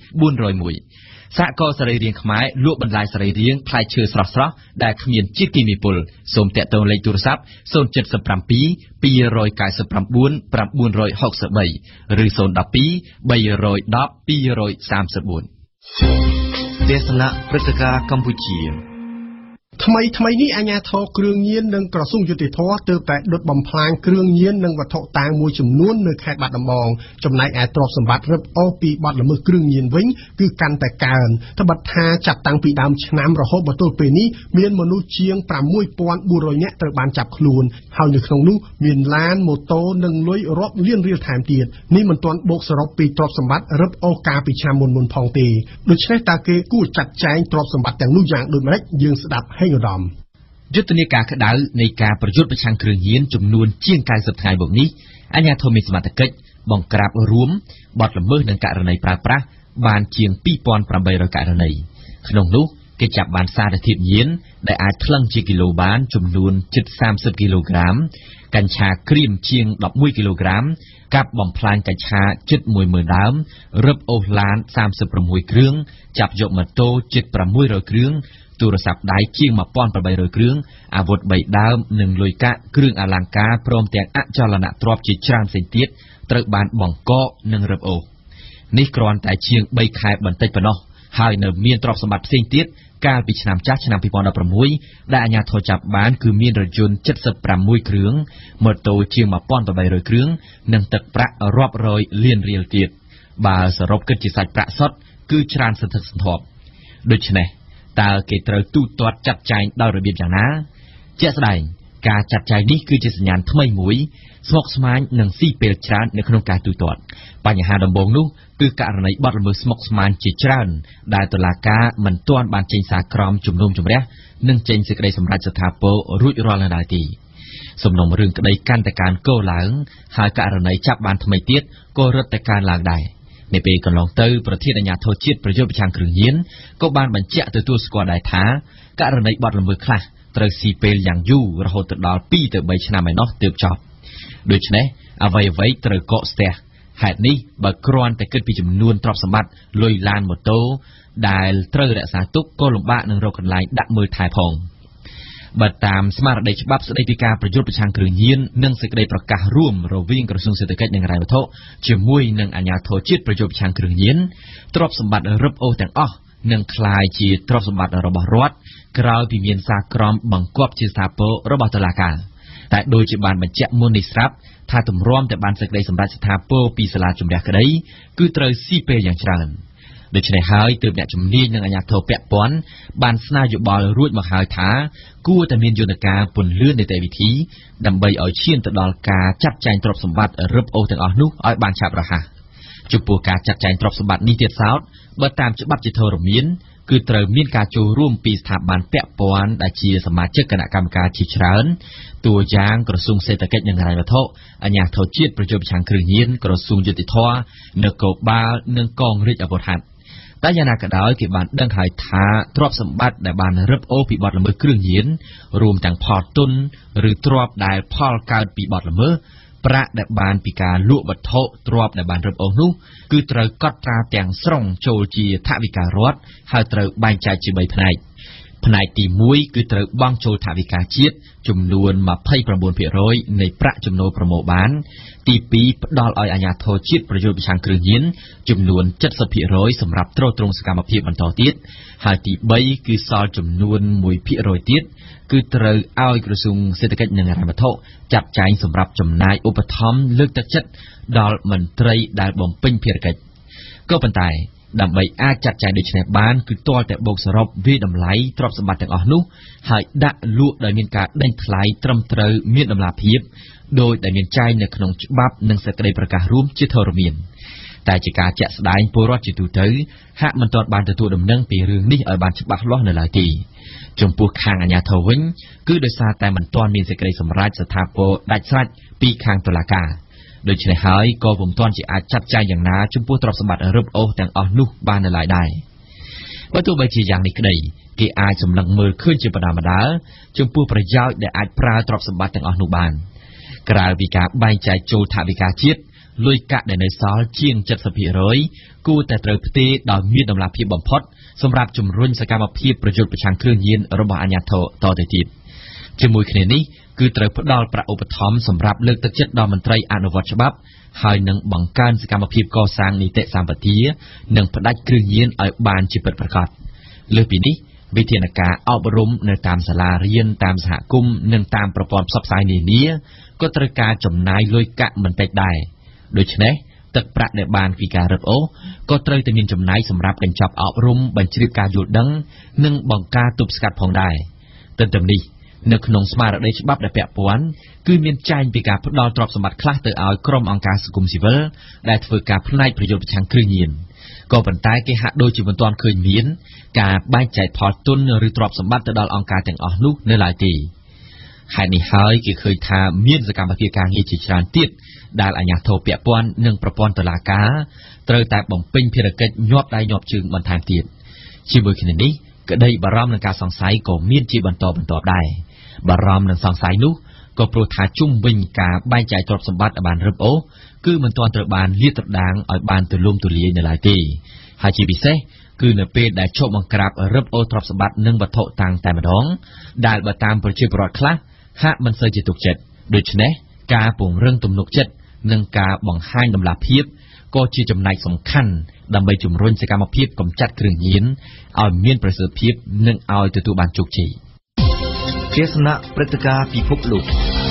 4 0 1សហគមន៍សរីរាង្គខ្មែរលក់បន្លែសរីរាង្គផ្លែឈើស្រស់ៗដែលគ្មានជាតិគីមីពុលសូមតាក់ទងលេខទូរស័ព្ទ ศูนย์ เจ็ด เจ็ด ពីរ ពីរ เก้า เก้า เก้า เก้า เก้า หก สาม ឬ ศูนย์ หนึ่ง สอง สาม 3 1 0 2 สาม 4 ទេសនាព្រឹត្តិការណ៍កម្ពុជាថ្មីថ្មីនេះអាជ្ញាធរគ្រឿងញៀននិងក្រសួងយុតិធម៌ទើបតែដុតបំផ្លាញគ្រឿងញៀននិងវត្ថុតាងមួយចំនួននៅខេត្តបាត់ដំបងចំណែកឯទ្រព្យសម្បត្តិរឹបអូសពីបទល្មើសគ្រឿងញៀនវិញគឺកាន់តែកើនត្បិតថាចាប់តាំងពីដើមឆ្នាំរហូតមកទល់ពេលនេះមានមនុស្សជាង ប្រាំមួយពាន់បួនរយ នាក់ត្រូវបានចាប់ខ្លួនហើយនៅក្នុងនោះមានឡានម៉ូតូនិងលុយរាប់លានរៀលថែមទៀតនេះមិនទាន់បូកសរុបពីទ្រព្យសម្បត្តិរឹបអូសកាលពីឆ្នាំមុនមុនផងទេដូច្នេះតើគេគួរចាត់ចែងទ្រព្យសម្បត្តិទាំងនោះយ៉ាងដូចម្តេចយើងស្ដាប់ហេងឧត្តមយុទ្ធនាការក្តៅនៃការប្រយុទ្ធប្រឆាំងគ្រឿងញៀនចំនួនជាងninetyថ្ងៃមកនេះអាជ្ញាធរមានសមត្ថកិច្ចបង្ក្រាបរួមបទល្មើសនិងករណីប្រើប្រាស់បានជាងtwo thousand eight hundredករណីក្នុងនោះគេចាប់បានសារធាតុញៀនដែលអាចថ្លឹងជាគីឡូបានចំនួនជិតthirtyគីឡូក្រាមកញ្ឆាក្រៀមជាងelevenគីឡូក្រាមកាប់បំផ្លាញកញ្ឆាជិតone thousandដើមរឹបអូសឡានthirty-sixគ្រឿងចាប់យកម៉ូតូជិតsix hundredគ្រឿងទូរស័ព្ទដៃជាងone thousand eight hundredគ្រឿងអាវុធthreeដើមនិងលុយកាក់គ្រឿងអលង្ការព្រមទាំងអចលនទ្រព្យជាច្រើនផ្សេងទៀតត្រូវបានបង្កកនិងរឹបអូសនេះគ្រាន់តែជាងthreeខែបន្តិចប៉ុណ្ណោះហើយនៅមានទ្រព្យសម្បត្តិផ្សេងទៀតកាលពីឆ្នាំចាស់ឆ្នាំtwo thousand sixteenដែលអាជ្ញាធរចាប់បានគឺមានរថយន្តseventy-sixគ្រឿងម៉ូតូជាងone thousand eight hundredគ្រឿងនិងទឹកប្រាក់រាប់រយលានរៀលទៀតបើសរុបគិតជាសាច់ប្រាក់សុទ្ធគឺច្រើនសន្ធឹកសន្ធាប់ដូច្នេះតើគេត្រូវទូទាត់ចាត់ចែងដោយរបៀបយ៉ាងណាជាក់ស្ដែងការចាត់ចែងនេះគឺជាសញ្ញាណថ្មីមួយស្មុគស្មាញនិងស៊ីពេលច្រើននៅក្នុងការទូទាត់បញ្ហាដំបូងនោះគឺករណីបទល្មើសស្មុគស្មាញជាច្រើនដែលតុលាការមិនទាន់បានចេញសារក្រមជំនុំជម្រះនិងចេញសេចក្តីសម្រេចស្ថាពររួចរាល់នៅឡើយទេសំណុំរឿងក្តីកាន់តែកើនកូរឡើងហើយករណីចាប់បានថ្មីទៀតក៏រឹតតែកើនឡើងដែរនៅពេលកន្លងទៅប្រធានអាជ្ញាធរជាតិប្រយុទ្ធប្រឆាំងគ្រឿងញៀនក៏បានបញ្ជាក់ទទួលស្គាល់ដែរថាករណីបទល្មើសខ្លះត្រូវស៊ីពេលយ៉ាងយូររហូតទៅដល់two to threeឆ្នាំឯណោះទើបចប់ដូច្នេះអ្វីអ្វីត្រូវកកស្ទះហេតុនេះបើគ្រាន់តែគិតពីចំនួនទ្រព្យសម្បត្តិលុយឡានម៉ូតូដែលត្រូវរក្សាទុកក៏លំបាកនឹងរកកន្លែងដាក់មើលថែផងបើតាមស្មារតីច្បាប់ស្តីពីការប្រយុទ្ធប្រឆាំងគ្រឿងញៀននិងសេចក្តីប្រកាសរួមរវាងក្រសួងសេដ្ឋកិច្ចនិងហិរញ្ញវត្ថុជាមួយនឹងអាជ្ញាធរជាតិប្រយុទ្ធប្រឆាំងគ្រឿងញៀនទ្រព្យសម្បត្តិរឹបអូសទាំងអស់នឹងក្លាយជាទ្រព្យសម្បត្តិរបស់រដ្ឋក្រោយពីមានសារក្រមបង្គាប់ជាស្ថាពររបស់តុលាការតែដូចជាបានបញ្ជាក់មុននេះស្រាប់ថាទម្រាំតែបានសេចក្តីសម្រេចស្ថាពរពីសាលាជំរះក្តីគឺត្រូវស៊ីពេលយ៉ាងច្រើនដូច្នេះហើយទើបអ្នកជំនាញនិងអាជ្ញាធរពាក់ព័ន្ធបានស្នើយោបល់រួចមកហើយថាគួរតែមានយន្តការពន្លឿននីតិវិធីដើម្បីឲ្យឈានទៅដល់ការចាត់ចែងទ្រព្យសម្បត្តិរឹបអូសទាំងអស់នោះឲ្យបានឆាប់រហ័សចំពោះការចាត់ចែងទ្រព្យសម្បត្តិនេះទៀតសោតបើតាមច្បាប់ជាធរមានគឺត្រូវមានការចូលរួមពីស្ថាប័នពាក់ព័ន្ធដែលជាសមាជិកគណៈកម្មការជាច្រើនតួយ៉ាងក្រសួងសេដ្ឋកិច្ចនិងហិរញ្ញវត្ថុអាជ្ញាធរជាតិប្រយុទ្ធប្រឆាំងគ្រឿងញៀនក្រសួងយុតិធម៌នគរបាលនិងកងរាជអាវុធហត្ថតែយ៉ាងណាក៏ដោយគេបានដឹងហើយថាទ្រព្យសម្បត្តិដែលបានរឹបអូសពីបទល្មើសគ្រឿងញៀនរួមទាំងផលទុនឬទ្រព្យដែលផលកើតពីបទល្មើសប្រាក់ដែលបានពីការលក់វត្ថុទ្រព្យដែលបានរឹបអូសនោះគឺត្រូវកត់ត្រាទាំងស្រុងចូលជាថវិការដ្ឋហើយត្រូវបែងចែកជាthreeផ្នែកផ្នែកទីoneគឺត្រូវបង់ចូលថវិកាជាតិចំនួនtwenty-nine percentនៃប្រាក់ចំណូលប្រមូលបានទីtwoផ្ដល់ឲ្យអាជ្ញាធរជាតិប្រយុទ្ធប្រឆាំងគ្រឿងញៀនចំនួនseventy percentសម្រាប់ទ្រទ្រង់សកម្មភាពបន្តទៀតហើយទីthreeគឺសល់ចំនួនone percentទៀតគឺត្រូវឲ្យក្រសួងសេដ្ឋកិច្ចនិងហិរញ្ញវត្ថុចាត់ចែងសម្រាប់ចំណាយឧបត្ថម្ភលើកទឹកចិត្តដល់មន្ត្រីដែលបំពេញភារកិច្ចក៏ប៉ុន្តែដើម្បីអាចចាត់ចែងដូចនេះបានគឺទាល់តែបូកសរុបវាតម្លៃទ្រព្យសម្បត្តិទាំងអស់នោះហើយដាក់លក់ដោយមានការដេញថ្លៃត្រឹមត្រូវមានតម្លាភាពដោយដែលមានចែងនៅក្នុងច្បាប់និងសេចក្តីប្រកាសរួមជាធរមានតែជាការជាក់ស្ដែងពលរដ្ឋជាទូទៅហាក់មិនទាន់បានទទួលដំណឹងពីរឿងនេះឲ្យបានច្បាស់លាស់នៅឡើយទេចំពោះខាងអាជ្ញាធរវិញគឺដោយសារតែមិនទាន់មានសេចក្តីសម្រេចស្ថាពរដាច់ស្រេចពីខាងតុលាការដូច្នេះហើយក៏ពុំទាន់ជាអាចចាត់ចែងយ៉ាងណាចំពោះទ្រព្យសម្បត្តិរឹបអូសទាំងអស់នោះបាននៅឡើយដែរបើទោះបីជាយ៉ាងនេះក្តីគេអាចសម្លឹងមើលឃើញជាបណ្ដាបណ្ដាចំពោះប្រយោជន៍ដែលអាចប្រើទ្រព្យសម្បត្តិទាំងអស់នោះបានក្រៅពីការបែងចែកចូលថវិកាជាតិលុយកាក់ដែលនៅសល់ជាងseventy percentគួរតែត្រូវផ្ទេរដោយមានតម្លាភាពបំផុតសម្រាប់ជំរុញសកម្មភាពប្រយុទ្ធប្រឆាំងគ្រឿងញៀនរបស់អាជ្ញាធរតទៅទៀតជាមួយគ្នានេះគឺត្រូវផ្ដល់ប្រាក់ឧបត្ថម្ភសម្រាប់លើកទឹកចិត្តដល់មន្ត្រីអនុវត្តច្បាប់ហើយនឹងបង្កើនសកម្មភាពកសាងនីតិសម្បទានិងផ្ដាច់គ្រឿងញៀនឲ្យបានជាពិតប្រាកដលើសពីនេះវិធានការអប់រំនៅតាមសាលារៀនតាមសហគមន៍និងតាមប្រព័ន្ធផ្សព្វផ្សាយនានាក៏ត្រូវការចំណាយលុយកាក់មិនតិចដែរដូច្នេះទឹកប្រាក់ដែលបានពីការរឹបអូសក៏ត្រូវតែមានចំណាយសម្រាប់កញ្ចប់អប់រំបញ្ជ្រាបការយល់ដឹងនិងបង្ការទប់ស្កាត់ផងដែរទន្ទឹមនេះនៅក្នុងស្មារតីច្បាប់ដែលពាក់ព័ន្ធគឺមានចែងពីការផ្ដល់ទ្រព្យសម្បត្តិខ្លះទៅឲ្យក្រុមអង្គការសង្គមស៊ីវិលដែលធ្វើការផ្នែកប្រយោជន៍ប្រឆាំងគ្រឿងញៀនក៏ប៉ុន្តែគេហាក់ដូចជាមិនទាន់ឃើញមានការបែងចែកផលទុនឬទ្រព្យសម្បត្តិទៅដល់អង្គការទាំងអស់នោះនៅឡើយទេហេតុនេះហើយគេឃើញថាមានសកម្មភាពការងារជាច្រើនទៀតដែលអាជ្ញាធរពាក់ព័ន្ធនិងប្រព័ន្ធតុលាការត្រូវតែបំពេញភារកិច្ចញាប់ដៃញាប់ជើងបន្ថែមទៀតជាមួយគ្នានេះក្តីបារម្ភនឹងការសង្ស័យក៏មានជាបន្តបន្ទាប់ដែរបារម្ភនឹងសង្ស័យនោះក៏ព្រោះថាជុំវិញការបែងចែកទ្រព្យសម្បត្តិឲ្យបានរឹបអូសគឺមិនទាន់ត្រូវបានលាតត្រដាងឲ្យបានទូលំទូលាយនៅឡើយទេហើយជាពិសេសគឺនៅពេលដែលឈប់បង្ក្រាបរឹបអូសទ្រព្យសម្បត្តិនិងវត្ថុតាំងតែម្ដងដែលបើតាមប្រជាពលរដ្ឋខ្លះហាក់មិនសូវជាទុកចិត្តដូច្នេះការពង្រឹងទំនុកចិត្តនិងការបង្ហាញតម្លាភាពក៏ជាចំណែកសំខាន់ដើម្បីជំរុញសកម្មភាពកម្ចាត់គ្រឿងញៀនឲ្យមានប្រសិទ្ធភាពនិងឲ្យទទួលបានជោគជ័យទស្សនៈព្រឹត្តិការណ៍ពិភពលោក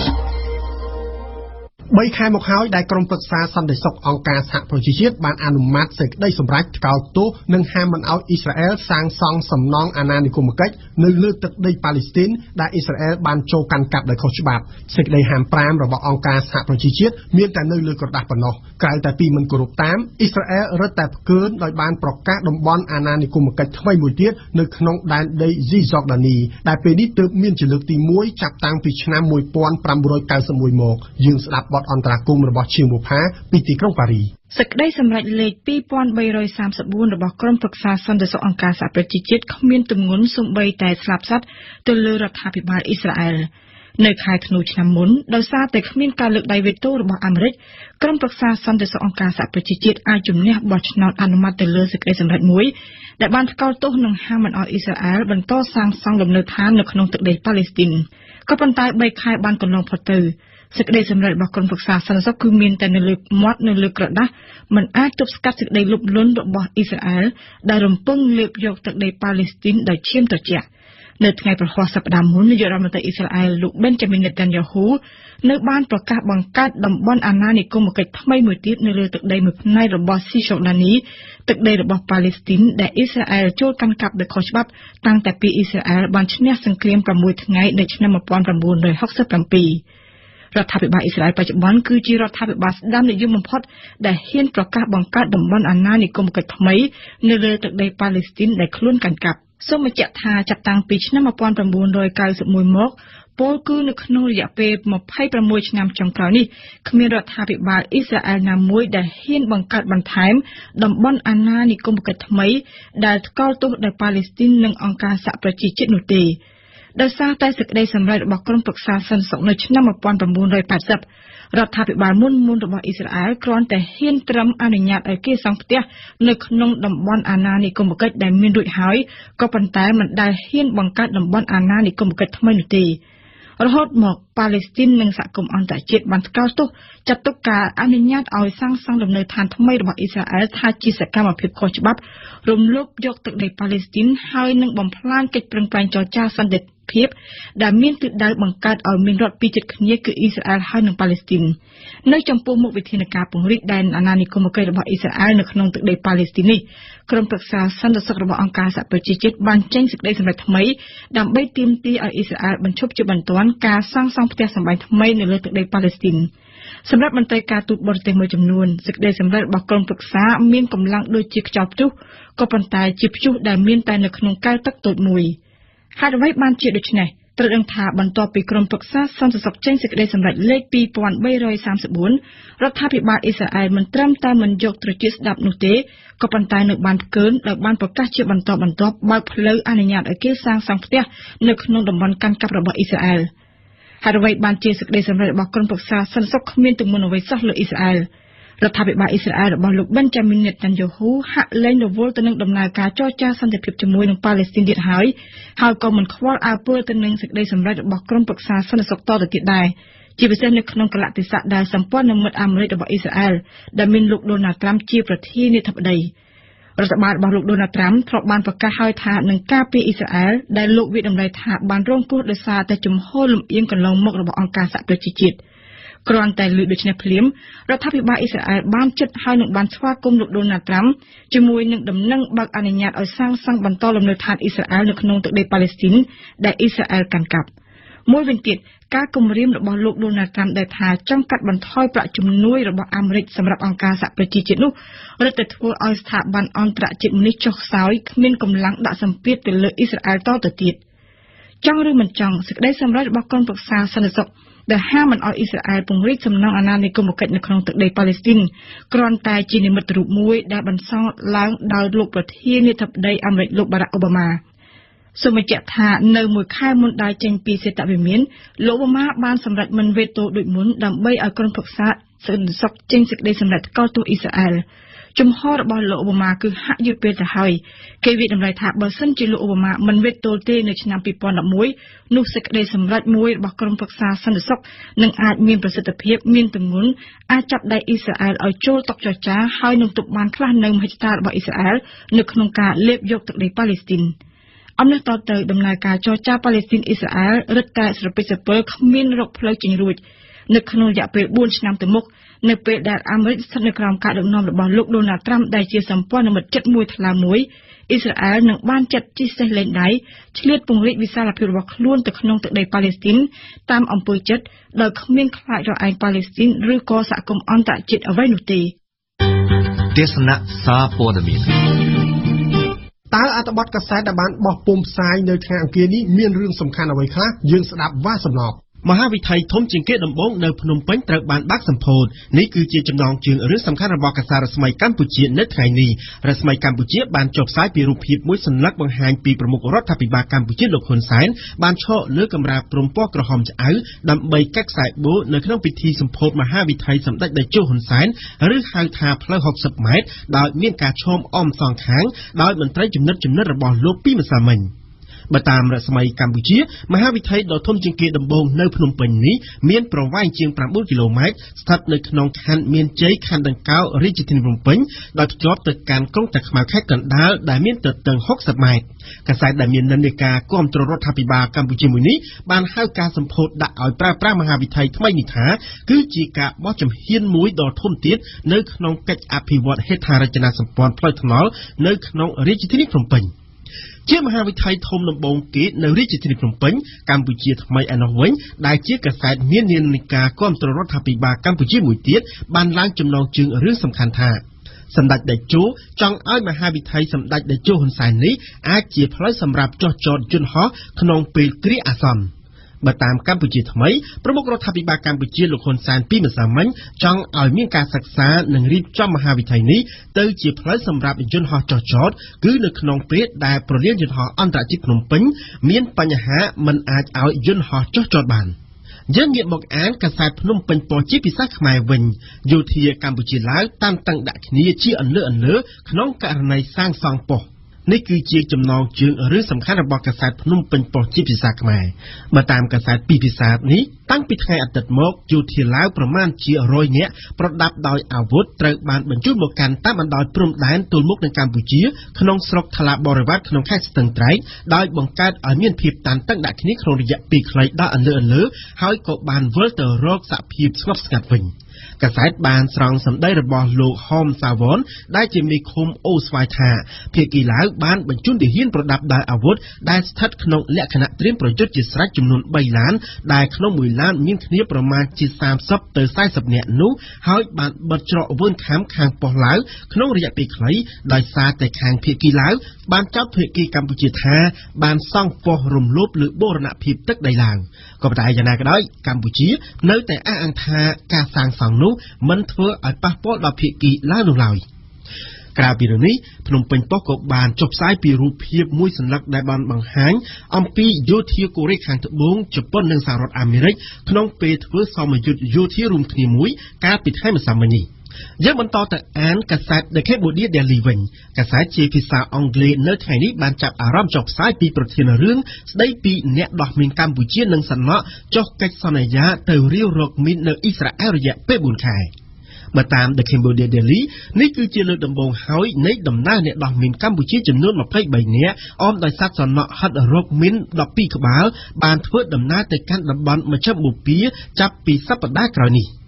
បីខែមកហើយដែលក្រុមប្រឹក្សាសន្តិសុខអង្គការសហប្រជាជាតិបានអនុម័តសេចក្តីសម្រេចថ្កោលទោសនិងហាមមិនឲ្យអ៊ីស្រាអែលសាងសង់សំណង់អាណានិគមកិច្ចនៅលើទឹកដីប៉ាឡេស្ទីនដែលអ៊ីស្រាអែលបានចូលកាន់កាប់ដោយខុសច្បាប់សេចក្តីហាមប្រាមរបស់អង្គការសហប្រជាជាតិមានតែនៅលើក្រដាស់ប៉ុណ្ណោះក្រៅតែពីមិនគោរពតាមអ៊ីស្រាអែលរឹតតែផ្កើនដោយបានប្រកាសតំបន់អាណានិគមកិច្ចថ្មីមួយទៀតនៅក្នុងដែនដីស៊ីហ្សកដានីដែលពេលនេះទើបមានជាលើកទីមួយចាប់តាំងពីឆ្នាំmột nghìn tám trăm chín mươi mốtមកយើងស្ដាប់បទអន្តរកម្មរបស់ជាងបុផាពីទីក្រុងប៉ារីសេចក្តីសម្រេចលេខtwo thousand three hundred thirty-fourរបស់ក្រុមប្រឹក្សាសន្តិសុខអង្គការសហប្រជាជាតិគ្មានទម្ងន់សូម្បីតែស្លាប់សត្វទៅលើរដ្ឋាភិបាលអ៊ីស្រាអែលនៅខែធ្នូឆ្នាំមុនដោយសារតែគ្មានការលើកដៃវេតូរបស់អាមេរិកក្រុមប្រឹក្សាសន្តិសុខអង្គការសហប្រជាជាតិអាចជំនះបោះឆ្នោតអនុម័តទៅលើសេចក្តីសម្រេចមួយដែលបានថ្កោលទោសនិងហាមមិនឲ្យអ៊ីស្រាអែលបន្តសាងសង់លំនៅឋាននៅក្នុងទឹកដីប៉ាឡេស្ទីនក៏ប៉ុន្តែបីខែបានកន្លងផុតទៅសេចក្តីសម្រេចរបស់ក្រុមប្រឹក្សាសន្តិសុខគឺមានតែនៅលើមាត់នៅលើក្រដាស់មិនអាចទប់ស្កាត់សេចក្តីលុបលន់របស់អ៊ីស្រាអែលដែលរំពឹងលេបយកទឹកដីប៉ាឡេស្ទីនដោយឈាមត្រជាក់នៅថ្ងៃប្រហ័សសប្តាហ៍មុននាយករដ្ឋមន្ត្រីអ៊ីស្រាអែលលោក Benjamin Netanyahu នៅបានប្រកាសបង្កើតតំបន់អាណានិគមកិច្ចថ្មីមួយទៀតនៅលើទឹកដីមួយផ្នែករបស់ស៊ីសូដានីទឹកដីរបស់ប៉ាឡេស្ទីនដែលអ៊ីស្រាអែលចូលកាន់កាប់ដោយខុសច្បាប់តាំងតែពីអ៊ីស្រាអែលបានឈ្នះសង្គ្រាមsixថ្ងៃនៅឆ្នាំnineteen sixty-sevenរដ្ឋាភិបាលអ៊ីស្រាអែលបច្ចុប្បន្នគឺជារដ្ឋាភិបាលស្ដាំនិយមបំផុតដែលហ៊ានប្រកាសបង្កើតតំបន់អាណានិគមកិច្ចថ្មីនៅលើទឹកដីប៉ាឡេស្ទីនដែលខ្លួនកាន់កាប់សូមបញ្ជាក់ថាចាប់តាំងពីឆ្នាំnineteen ninety-oneមកពលគឺនៅក្នុងរយៈពេលtwenty-sixឆ្នាំចុងក្រោយនេះគ្មានរដ្ឋាភិបាលអ៊ីស្រាអែលណាមួយដែលហ៊ានបង្កើតបន្ថែមតំបន់អាណានិគមកិច្ចថ្មីដែលថ្កោលទោសដោយប៉ាឡេស្ទីននិងអង្គការសហប្រជាជាតិនោះទេដោយសារតែសេចក្តីសម្រេចរបស់ក្រុមប្រឹក្សាសន្តិសុខនៅឆ្នាំnineteen eightyរដ្ឋាភិបាលមុនមុនរបស់អ៊ីស្រាអែលគ្រាន់តែហ៊ានត្រឹមអនុញ្ញាតឲ្យគេសង់ផ្ទះនៅក្នុងតំបន់អាណានិគមកិច្ចដែលមានរួចហើយក៏ប៉ុន្តែមិនដែលហ៊ានបង្កើតតំបន់អាណានិគមកិច្ចថ្មីនោះទេរហូតមកប៉ាឡេស្ទីននិងសហគមន៍អន្តរជាតិបានថ្កោលទោសចាត់ទុកការអនុញ្ញាតឲ្យសាងសង់លំនៅឋានថ្មីរបស់អ៊ីស្រាអែលថាជាសកម្មភាពខុសច្បាប់រំលោភយកទឹកដីប៉ាឡេស្ទីនហើយនឹងបំផ្លាញកិច្ចប្រឹងប្រែងចរចាសន្តិភាពដែលមានទិសដៅបង្កើតឲ្យមានរដ្ឋពីរជាតិគ្នាគឺអ៊ីស្រាអែលហើយនិងប៉ាឡេស្ទីននៅចំពោះមុខវិធានការពង្រីកដែនអាណានិគមកិច្ចរបស់អ៊ីស្រាអែលនៅក្នុងទឹកដីប៉ាឡេស្ទីននេះក្រុមប្រឹក្សាសន្តិសុខរបស់អង្គការសហប្រជាជាតិបានចេញសេចក្តីសម្រេចថ្មីដើម្បីទាមទារឲ្យអ៊ីស្រាអែលបញ្ឈប់ជាបន្ទាន់ការសាងសង់ផ្ទះសម្បែងថ្មីនៅលើទឹកដីប៉ាឡេស្ទីនសម្រាប់មន្ត្រីការទូតបរទេសមួយចំនួនសេចក្តីសម្រេចរបស់ក្រុមប្រឹក្សាមានកម្លាំងដូចជាខ្យល់ព្យុះក៏ប៉ុន្តែជាព្យុះដែលមានតែនៅក្នុងកែវទឹកតូចមួយហេតុអ្វីបានជាដូច្នេះត្រូវដឹងថាបន្ទាប់ពីក្រុមប្រឹក្សាសន្តិសុខចេញសេចក្តីសម្រេចលេខtwo thousand three hundred thirty-fourរដ្ឋាភិបាលអ៊ីស្រាអែលមិនត្រឹមតែមិនយកត្រចៀកស្ដាប់នោះទេក៏ប៉ុន្តែនៅបានផ្កើនដោយបានប្រកាសជាបន្តបន្ទាប់បើកផ្លូវអនុញ្ញាតឲ្យគេសាងសង់ផ្ទះនៅក្នុងតំបន់កាន់កាប់របស់អ៊ីស្រាអែលហើយអ្វីបានជាសេចក្តីសម្រេចរបស់ក្រុមប្រឹក្សាសន្តិសុខគ្មានទម្ងន់អ្វីសោះលើអ៊ីស្រាអែលរដ្ឋាភិបាលអ៊ីស្រាអែលរបស់លោក Benjamin Netanyahu ហាក់លែងរវល់ទៅនឹងដំណើរការចរចាសន្តិភាពជាមួយនឹងប៉ាឡេស្ទីនទៀតហើយហើយក៏មិនខ្វល់អើពើទៅនឹងសេចក្តីសម្រេចរបស់ក្រុមប្រឹក្សាសន្តិសុខតទៅទៀតដែរជាពិសេសនៅក្នុងកលៈទេសៈដែលសម្ព័ន្ធមិត្តអាមេរិករបស់អ៊ីស្រាអែលដែលមានលោក Donald Trump ជាប្រធានាធិបតីរដ្ឋបាលរបស់លោក Donald Trump ធ្លាប់បានប្រកាសហើយថានឹងការពារអ៊ីស្រាអែលដែលលោកវាតម្លៃថាបានរងគ្រោះដោយសារតែជំហរលំអៀងកន្លងមករបស់អង្គការសហប្រជាជាតិគ្រាន់តែលើកដូច្នេះភ្លាមរដ្ឋាភិបាលអ៊ីស្រាអែលបានជិតហើយនឹងបានស្វាគមន៍លោក Donald Trump ជាមួយនឹងដំណឹងបើកអនុញ្ញាតឲ្យសាងសង់បន្តលំនៅឋានអ៊ីស្រាអែលនៅក្នុងទឹកដីប៉ាឡេស្ទីនដែលអ៊ីស្រាអែលកាន់កាប់មួយវិញទៀតការគម្រាមរបស់លោកដូណាល់ត្រាំដែលថាចង់កាត់បន្ថយប្រាក់ជំនួយរបស់អាមេរិកសម្រាប់អង្គការសហប្រជាជាតិនោះរឹតតែធ្វើឲ្យស្ថាប័នអន្តរជាតិនេះចុះខ្សោយគ្មានកម្លាំងដាក់សម្ពាធទៅលើអ៊ីស្រាអែលតទៅទៀតចង់ឬមិនចង់សេចក្តីសម្រេចរបស់ក្រុមប្រឹក្សាសន្តិសុខដែលហាមមិនឲ្យអ៊ីស្រាអែលពង្រីកសំណង់អាណានិគមកិច្ចនៅក្នុងទឹកដីប៉ាឡេស្ទីនគ្រាន់តែជានិមិត្តរូបមួយដែលបន្សល់ឡើងដោយលោកប្រធានាធិបតីអាមេរិកលោកបារ៉ាក់អូបាម៉ាសូមបញ្ជាក់ថានៅមួយខែមុនដែលចេញពីសេតវិមានលោកអូបាម៉ាបានសម្រេចមិនវេតូដូចមុនដើម្បីឲ្យក្រុមប្រឹក្សាសន្តិសុខចេញសេចក្តីសម្រេចថ្កោលទោសអ៊ីស្រាអែលជំហររបស់លោកអូបាម៉ាគឺហាក់យឺតពេលទៅហើយគេវិតម្លៃថាបើសិនជាលោកអូបាម៉ាមិនវេតូទេនៅឆ្នាំពីរពាន់ដប់មួយនោះសេចក្តីសម្រេចមួយរបស់ក្រុមប្រឹក្សាសន្តិសុខនឹងអាចមានប្រសិទ្ធភាពមានទម្ងន់អាចចាប់ដៃអ៊ីស្រាអែលឲ្យចូលតុចរចាហើយនឹងទប់បានខ្លះនៅមហិច្ឆតារបស់អ៊ីស្រាអែលនៅក្នុងការលេបយកទឹកដីប៉ាឡេស្ទីនអំណះតទៅដំណើរការចរចាប៉ាឡេស្ទីនអ៊ីស្រាអែលរឹតតែស្រពេចស្រពិលគ្មានរកផ្លូវចេញរួចនៅក្នុងរយៈពេលបួនឆ្នាំទៅមុខនៅពេលដែលអាមេរិកស្ថិតនៅក្រោមការដឹកនាំរបស់លោកដូណាល់ត្រាំដែលជាសម្ព័ន្ធមិត្តជិតមួយថ្លើមមួយអ៊ីស្រាអែលនឹងបានចាត់ជិះសេះលែងដៃឆ្លៀតពង្រីកវិសាលភាពរបស់ខ្លួនទៅក្នុងទឹកដីប៉ាឡេស្ទីនតាមអំពើចិត្តដោយគ្មានខ្លាចរឯងប៉ាឡេស្ទីនឬក៏សហគមន៍អន្តរជាតិអ្វីនោះទេទេសនាសារព័ត៌មានតើអត្ថបទកាសែតដែលបានបោះពុម្ពផ្សាយនៅថ្ងៃអង្គារនេះមានរឿងសំខាន់អ្វីខ្លះយើងស្ដាប់វ៉ាសំណប់មហាវិថីធំជាងគេដំបូងនៅភ្នំពេញត្រូវបានបាក់សម្ពោធនេះគឺជាចំណងជើងរឿងសំខាន់របស់កាសែតរស្មីកម្ពុជានៅថ្ងៃនេះរស្មីកម្ពុជាបានចុះផ្សាយពីរូបភាពមួយសន្លឹកបង្ហាញពីប្រមុខរដ្ឋាភិបាលកម្ពុជាលោកហ៊ុនសែនបានឈរលើកម្រាលព្រំពណ៌ក្រហមឆ្អៅដើម្បីកាត់ខ្សែបូនៅក្នុងពិធីសម្ពោធមហាវិថីសម្ដេចតេជោហ៊ុនសែនឬហៅថាផ្លូវហុកសិបម៉ែត្រដោយមានការឈោមអមសងខាងដោយមន្ត្រីចំណិតចំណិតរបស់លោកពីម្សិលមិញបើតាមរស្មីកម្ពុជាមហាវិថីដ៏ធំជាងគេដំបូងនៅភ្នំពេញនេះមានប្រវែងជាងប្រាំបួនគីឡូម៉ែត្រស្ថិតនៅក្នុងខណ្ឌមានជ័យខណ្ឌដង្កោរាជធានីភ្នំពេញដោយភ្ជាប់ទៅកាន់ក្រុងតាខ្មៅខេត្តកណ្ដាលដែលមានទទឹងហុកសិបម៉ែត្រកាសែតដែលមាននិន្នាការគាំទ្ររដ្ឋាភិបាលកម្ពុជាមួយនេះបានហៅការសម្ពោធដាក់ឲ្យប្រើប្រាស់មហាវិថីថ្មីនេះថាគឺជាការបោះជំហានមួយដ៏ធំទៀតនៅក្នុងកិច្ចអភិវឌ្ឍហេដ្ឋារចនាសម្ព័ន្ធផ្លូវថ្នល់នៅក្នុងរាជធានីភ្នំពេញជាមហាវិថីធំដំបូងគេនៅរាជធានីភ្នំពេញកម្ពុជាថ្មីឯណោះវិញដែលជាកាសែតមាននិន្នាការគាំទ្ររដ្ឋាភិបាលកម្ពុជាមួយទៀតបានឡើងចំណងជើងរឿងសំខាន់ថាសម្ដេចតេជោចង់ឲ្យមហាវិថីសម្ដេចតេជោហ៊ុនសែននេះអាចជាផ្លូវសម្រាប់ចុះចតយន្តហោះក្នុងពេលគ្រាអាសន្នបើតាមកម្ពុជាថ្មីប្រមុខរដ្ឋាភិបាលកម្ពុជាលោកហ៊ុនសែនពីម្សិលមិញចង់ឲ្យមានការសិក្សានិងរៀបចំមហាវិថីនេះទៅជាផ្លូវសម្រាប់យន្តហោះចុះចតគឺនៅក្នុងពេលដែលប្រលានយន្តហោះអន្តរជាតិភ្នំពេញមានបញ្ហាមិនអាចឲ្យយន្តហោះចុះចតបានយើងងាកមកអានកាសែតភ្នំពេញប៉ុស្តិ៍ជាភាសាខ្មែរវិញយោធាកម្ពុជាឡាវតានតឹងដាក់គ្នាជាអន្លើអន្លើក្នុងករណីសាងសង់ប៉ុស្តិ៍នេះគឺជាចំណងជើងរឿងសំខាន់របស់កាសែតភ្នំពេញប៉ុស្តិ៍ជាភាសាខ្មែរបើតាមកាសែតពីរភាសានេះតាំងពីថ្ងៃអាទិត្យមកយោធាឡាវប្រមាណជារយនាក់ប្រដាប់ដោយអាវុធត្រូវបានបញ្ជូនមកកាន់តាមបណ្ដោយព្រំដែនទល់មុខនឹងកម្ពុជាក្នុងស្រុកថ្លាបរិវត្តក្នុងខេត្តស្ទឹងត្រែងដោយបង្កើតឲ្យមានភាពតានតឹងដាក់គ្នាក្នុងរយៈពេលខ្លីដល់អន្លើអន្លើហើយក៏បានវិលទៅរកសហភាពស្ងប់ស្ងាត់វិញកាសែតបានស្រង់សម្ដីរបស់លោកហមសាវ៉នដែលជាមេឃុំអូស្វាយថាភាគីឡាវបានបញ្ជូនទាហានប្រដាប់ដោយអាវុធដែលស្ថិតក្នុងលក្ខណៈត្រៀមប្រយុទ្ធជាស្រេចចំនួនបីឡានដែលក្នុងមួយឡានមានគ្នាប្រមាណជាសាមសិបទៅសែសិបនាក់នោះហើយបានបិទច្រកវឿនខាំខាងប៉ុស្តិ៍ឡាវក្នុងរយៈពេលខ្លីដោយសារតែខាងភាគីឡាវបានចោទភាគីកម្ពុជាថាបានសង់ប៉ុស្តិ៍រំលោភលើបូរណភាពទឹកដីឡាវក៏ប៉ុន្តែយ៉ាងណាក៏ដោយកម្ពុជានៅតែអះអាងថាការសាងសង់នោះមិនធ្វើឲ្យប៉ះពាល់ដល់ភាគីឡាវនោះឡើយក្រៅពីរឿងនេះភ្នំពេញប៉ុស្តិ៍ក៏បានចុះផ្សាយពីរូបភាពមួយសន្លឹកដែលបានបង្ហាញអំពីយោធាកូរ៉េខាងត្បូងជប៉ុននិងសហរដ្ឋអាមេរិកក្នុងពេលធ្វើសមយុទ្ធយោធារួមគ្នាមួយកាលពីថ្ងៃម្សិលមិញនេះយើងបន្តទៅអានកាសែត The Cambodia Daily វិញកាសែតជាភាសាអង់គ្លេសនៅថ្ងៃនេះបានចាប់អារម្មណ៍ចុះផ្សាយពីប្រធានរឿងស្ដីពីអ្នកដោះមីនកម្ពុជានិងសំណក់ចុះកិច្ចសន្យាទៅរាវរកមីននៅអ៊ីស្រាអែលរយៈពេលបួនខែបើតាម The Cambodia Daily នេះគឺជាលើកដំបូងហើយនៃដំណើរអ្នកដោះមីនកម្ពុជាចំនួនម្ភៃបីនាក់អមដោយសត្វសំណក់ហិតរកមីនដប់ពីរក្បាលបានធ្វើដំណើរទៅកាន់តំបន់មជ្ឈិមបូព៌ាចាប់ពីសប្តាហ៍ក្រោយនេះ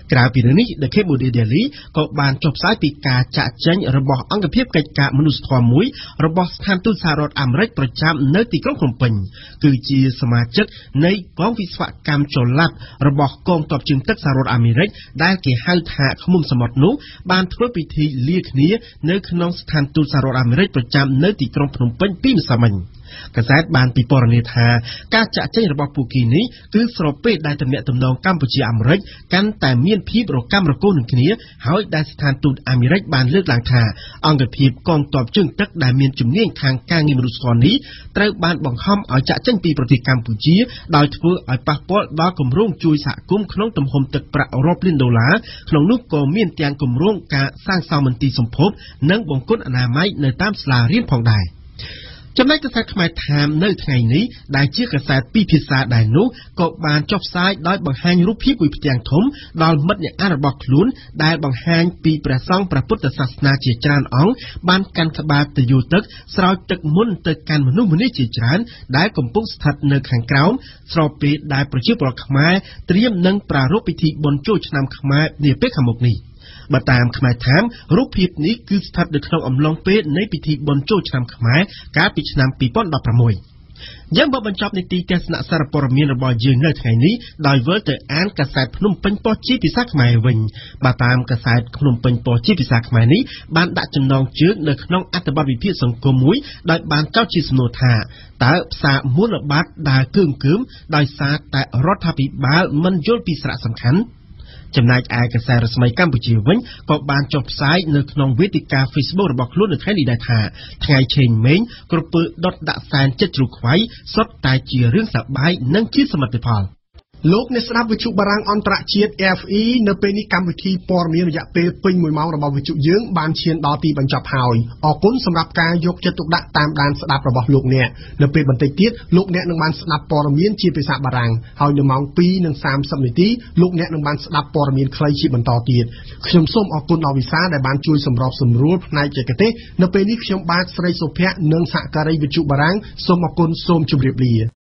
ក្រៅពីនេះ The Cambodia Daily ក៏បានចុះផ្សាយពីការចាក់ចែងរបស់អង្គភាពកិច្ចការមនុស្សធម៌មួយរបស់ស្ថានទូតសហរដ្ឋអាមេរិកប្រចាំនៅទីក្រុងភ្នំពេញគឺជាសមាជិកនៃកងវិស្វកម្មចល័តរបស់កងទ័ពជើងទឹកសហរដ្ឋអាមេរិកដែលគេហៅថាឃ្មុំសមុទ្រនោះបានធ្វើពិធីលាគ្នានៅក្នុងស្ថានទូតសហរដ្ឋអាមេរិកប្រចាំនៅទីក្រុងភ្នំពេញពីម្សិលមិញកាសែតបានពិពណ៌នាថាការចាក់ចែងរបស់ពួកគេនេះគឺស្របពេលដែលទំនាក់ទំនងកម្ពុជាអាមេរិកកាន់តែមានភាពរកាំរកូននឹងគ្នាហើយដែលស្ថានទូតអាមេរិកបានលើកឡើងថាអង្គភាពកងទ័ពជើងទឹកដែលមានជំនាញខាងការងារមនុស្សធម៌នេះត្រូវបានបង្ខំឲ្យចាក់ចែងពីប្រទេសកម្ពុជាដោយធ្វើឲ្យប៉ះពាល់ដល់គម្រោងជួយសហគមន៍ក្នុងទំហំទឹកប្រាក់រាប់លានដុល្លារក្នុងនោះក៏មានទាំងគម្រោងការសាងសង់មន្ទីរសម្ភពនិងបង្គន់អនាម័យនៅតាមសាលារៀនផងដែរចំណែកកាសែតខ្មែរថាមនៅថ្ងៃនេះដែលជាកាសែតពីរភាសាដែរនោះក៏បានចុះផ្សាយដោយបង្ហាញរូបភាពមួយផ្ទាំងធំដល់មិត្តអ្នកអានរបស់ខ្លួនដែលបង្ហាញពីព្រះសង្ឃព្រះពុទ្ធសាសនាជាច្រើនអង្គបានកាន់ក្បាលទៅយោទឹកស្រោចទឹកមុនទៅកាន់មនុស្សម្នាជាច្រើនដែលកំពុងស្ថិតនៅខាងក្រោមស្របពេលដែលប្រជាពលរដ្ឋខ្មែរត្រៀមនឹងប្រារព្ធពិធីបុណ្យចូលឆ្នាំខ្មែរនាពេលខាងមុខនេះបើតាមខ្មែរថាមរូបភាពនេះគឺស្ថិតនៅក្នុងអំឡុងពេលនៃពិធីបុណ្យចូលឆ្នាំខ្មែរកាលពីឆ្នាំពីរពាន់ដប់ប្រាំមួយយើងមកបញ្ចប់នីតិទស្សនៈសារព័ត៌មានរបស់យើងនៅថ្ងៃនេះដោយវិលទៅអានកាសែតភ្នំពេញប៉ុស្តិ៍ជាភាសាខ្មែរវិញបើតាមកាសែតភ្នំពេញប៉ុស្តិ៍ជាភាសាខ្មែរនេះបានដាក់ចំណងជើងនៅក្នុងអត្ថបទវិភាគសង្គមមួយដោយបានចោទជាសំណួរថាតើផ្សារមូលបត្រដើរគឿងគឿមដោយសារតែរដ្ឋាភិបាលមិនយល់ពីសារៈសំខាន់ចំណែកឯកាសែតរស្មីកម្ពុជាវិញក៏បានចុះផ្សាយនៅក្នុងវេទិកា Facebook របស់ខ្លួននៅថ្ងៃនេះដែរថាថ្ងៃឆេងមេងក្រពើដុតដាក់សែនចិត្តជ្រូកខ្វៃសុទ្ធតែជារឿងសប្បាយនិងជាសមិទ្ធផលលោកអ្នកស្ដាប់វិទ្យុបារាំងអន្តរជាតិ R F I នៅពេលនេះកម្មវិធីព័ត៌មានរយៈពេលពេញមួយម៉ោងរបស់វិទ្យុយើងបានឈានដល់ទីបញ្ចប់ហើយអរគុណសម្រាប់ការយកចិត្តទុកដាក់តាមដានស្ដាប់របស់លោកអ្នកនៅពេលបន្តិចទៀតលោកអ្នកនឹងបានស្ដាប់ព័ត៌មានជាភាសាបារាំងហើយនៅម៉ោងពីរនិងសាមសិបនាទីលោកអ្នកនឹងបានស្ដាប់ព័ត៌មានខ្លីជាបន្តទៀតខ្ញុំសូមអរគុណដល់វិសាដែលបានជួយសម្របសម្រួលផ្នែកបច្ចេកទេសនៅពេលនេះខ្ញុំបាទស្រីសុភ័ក្រនិងសហការីវិទ្យុបារាំងសូមអរគុណសូមជម្រាបលា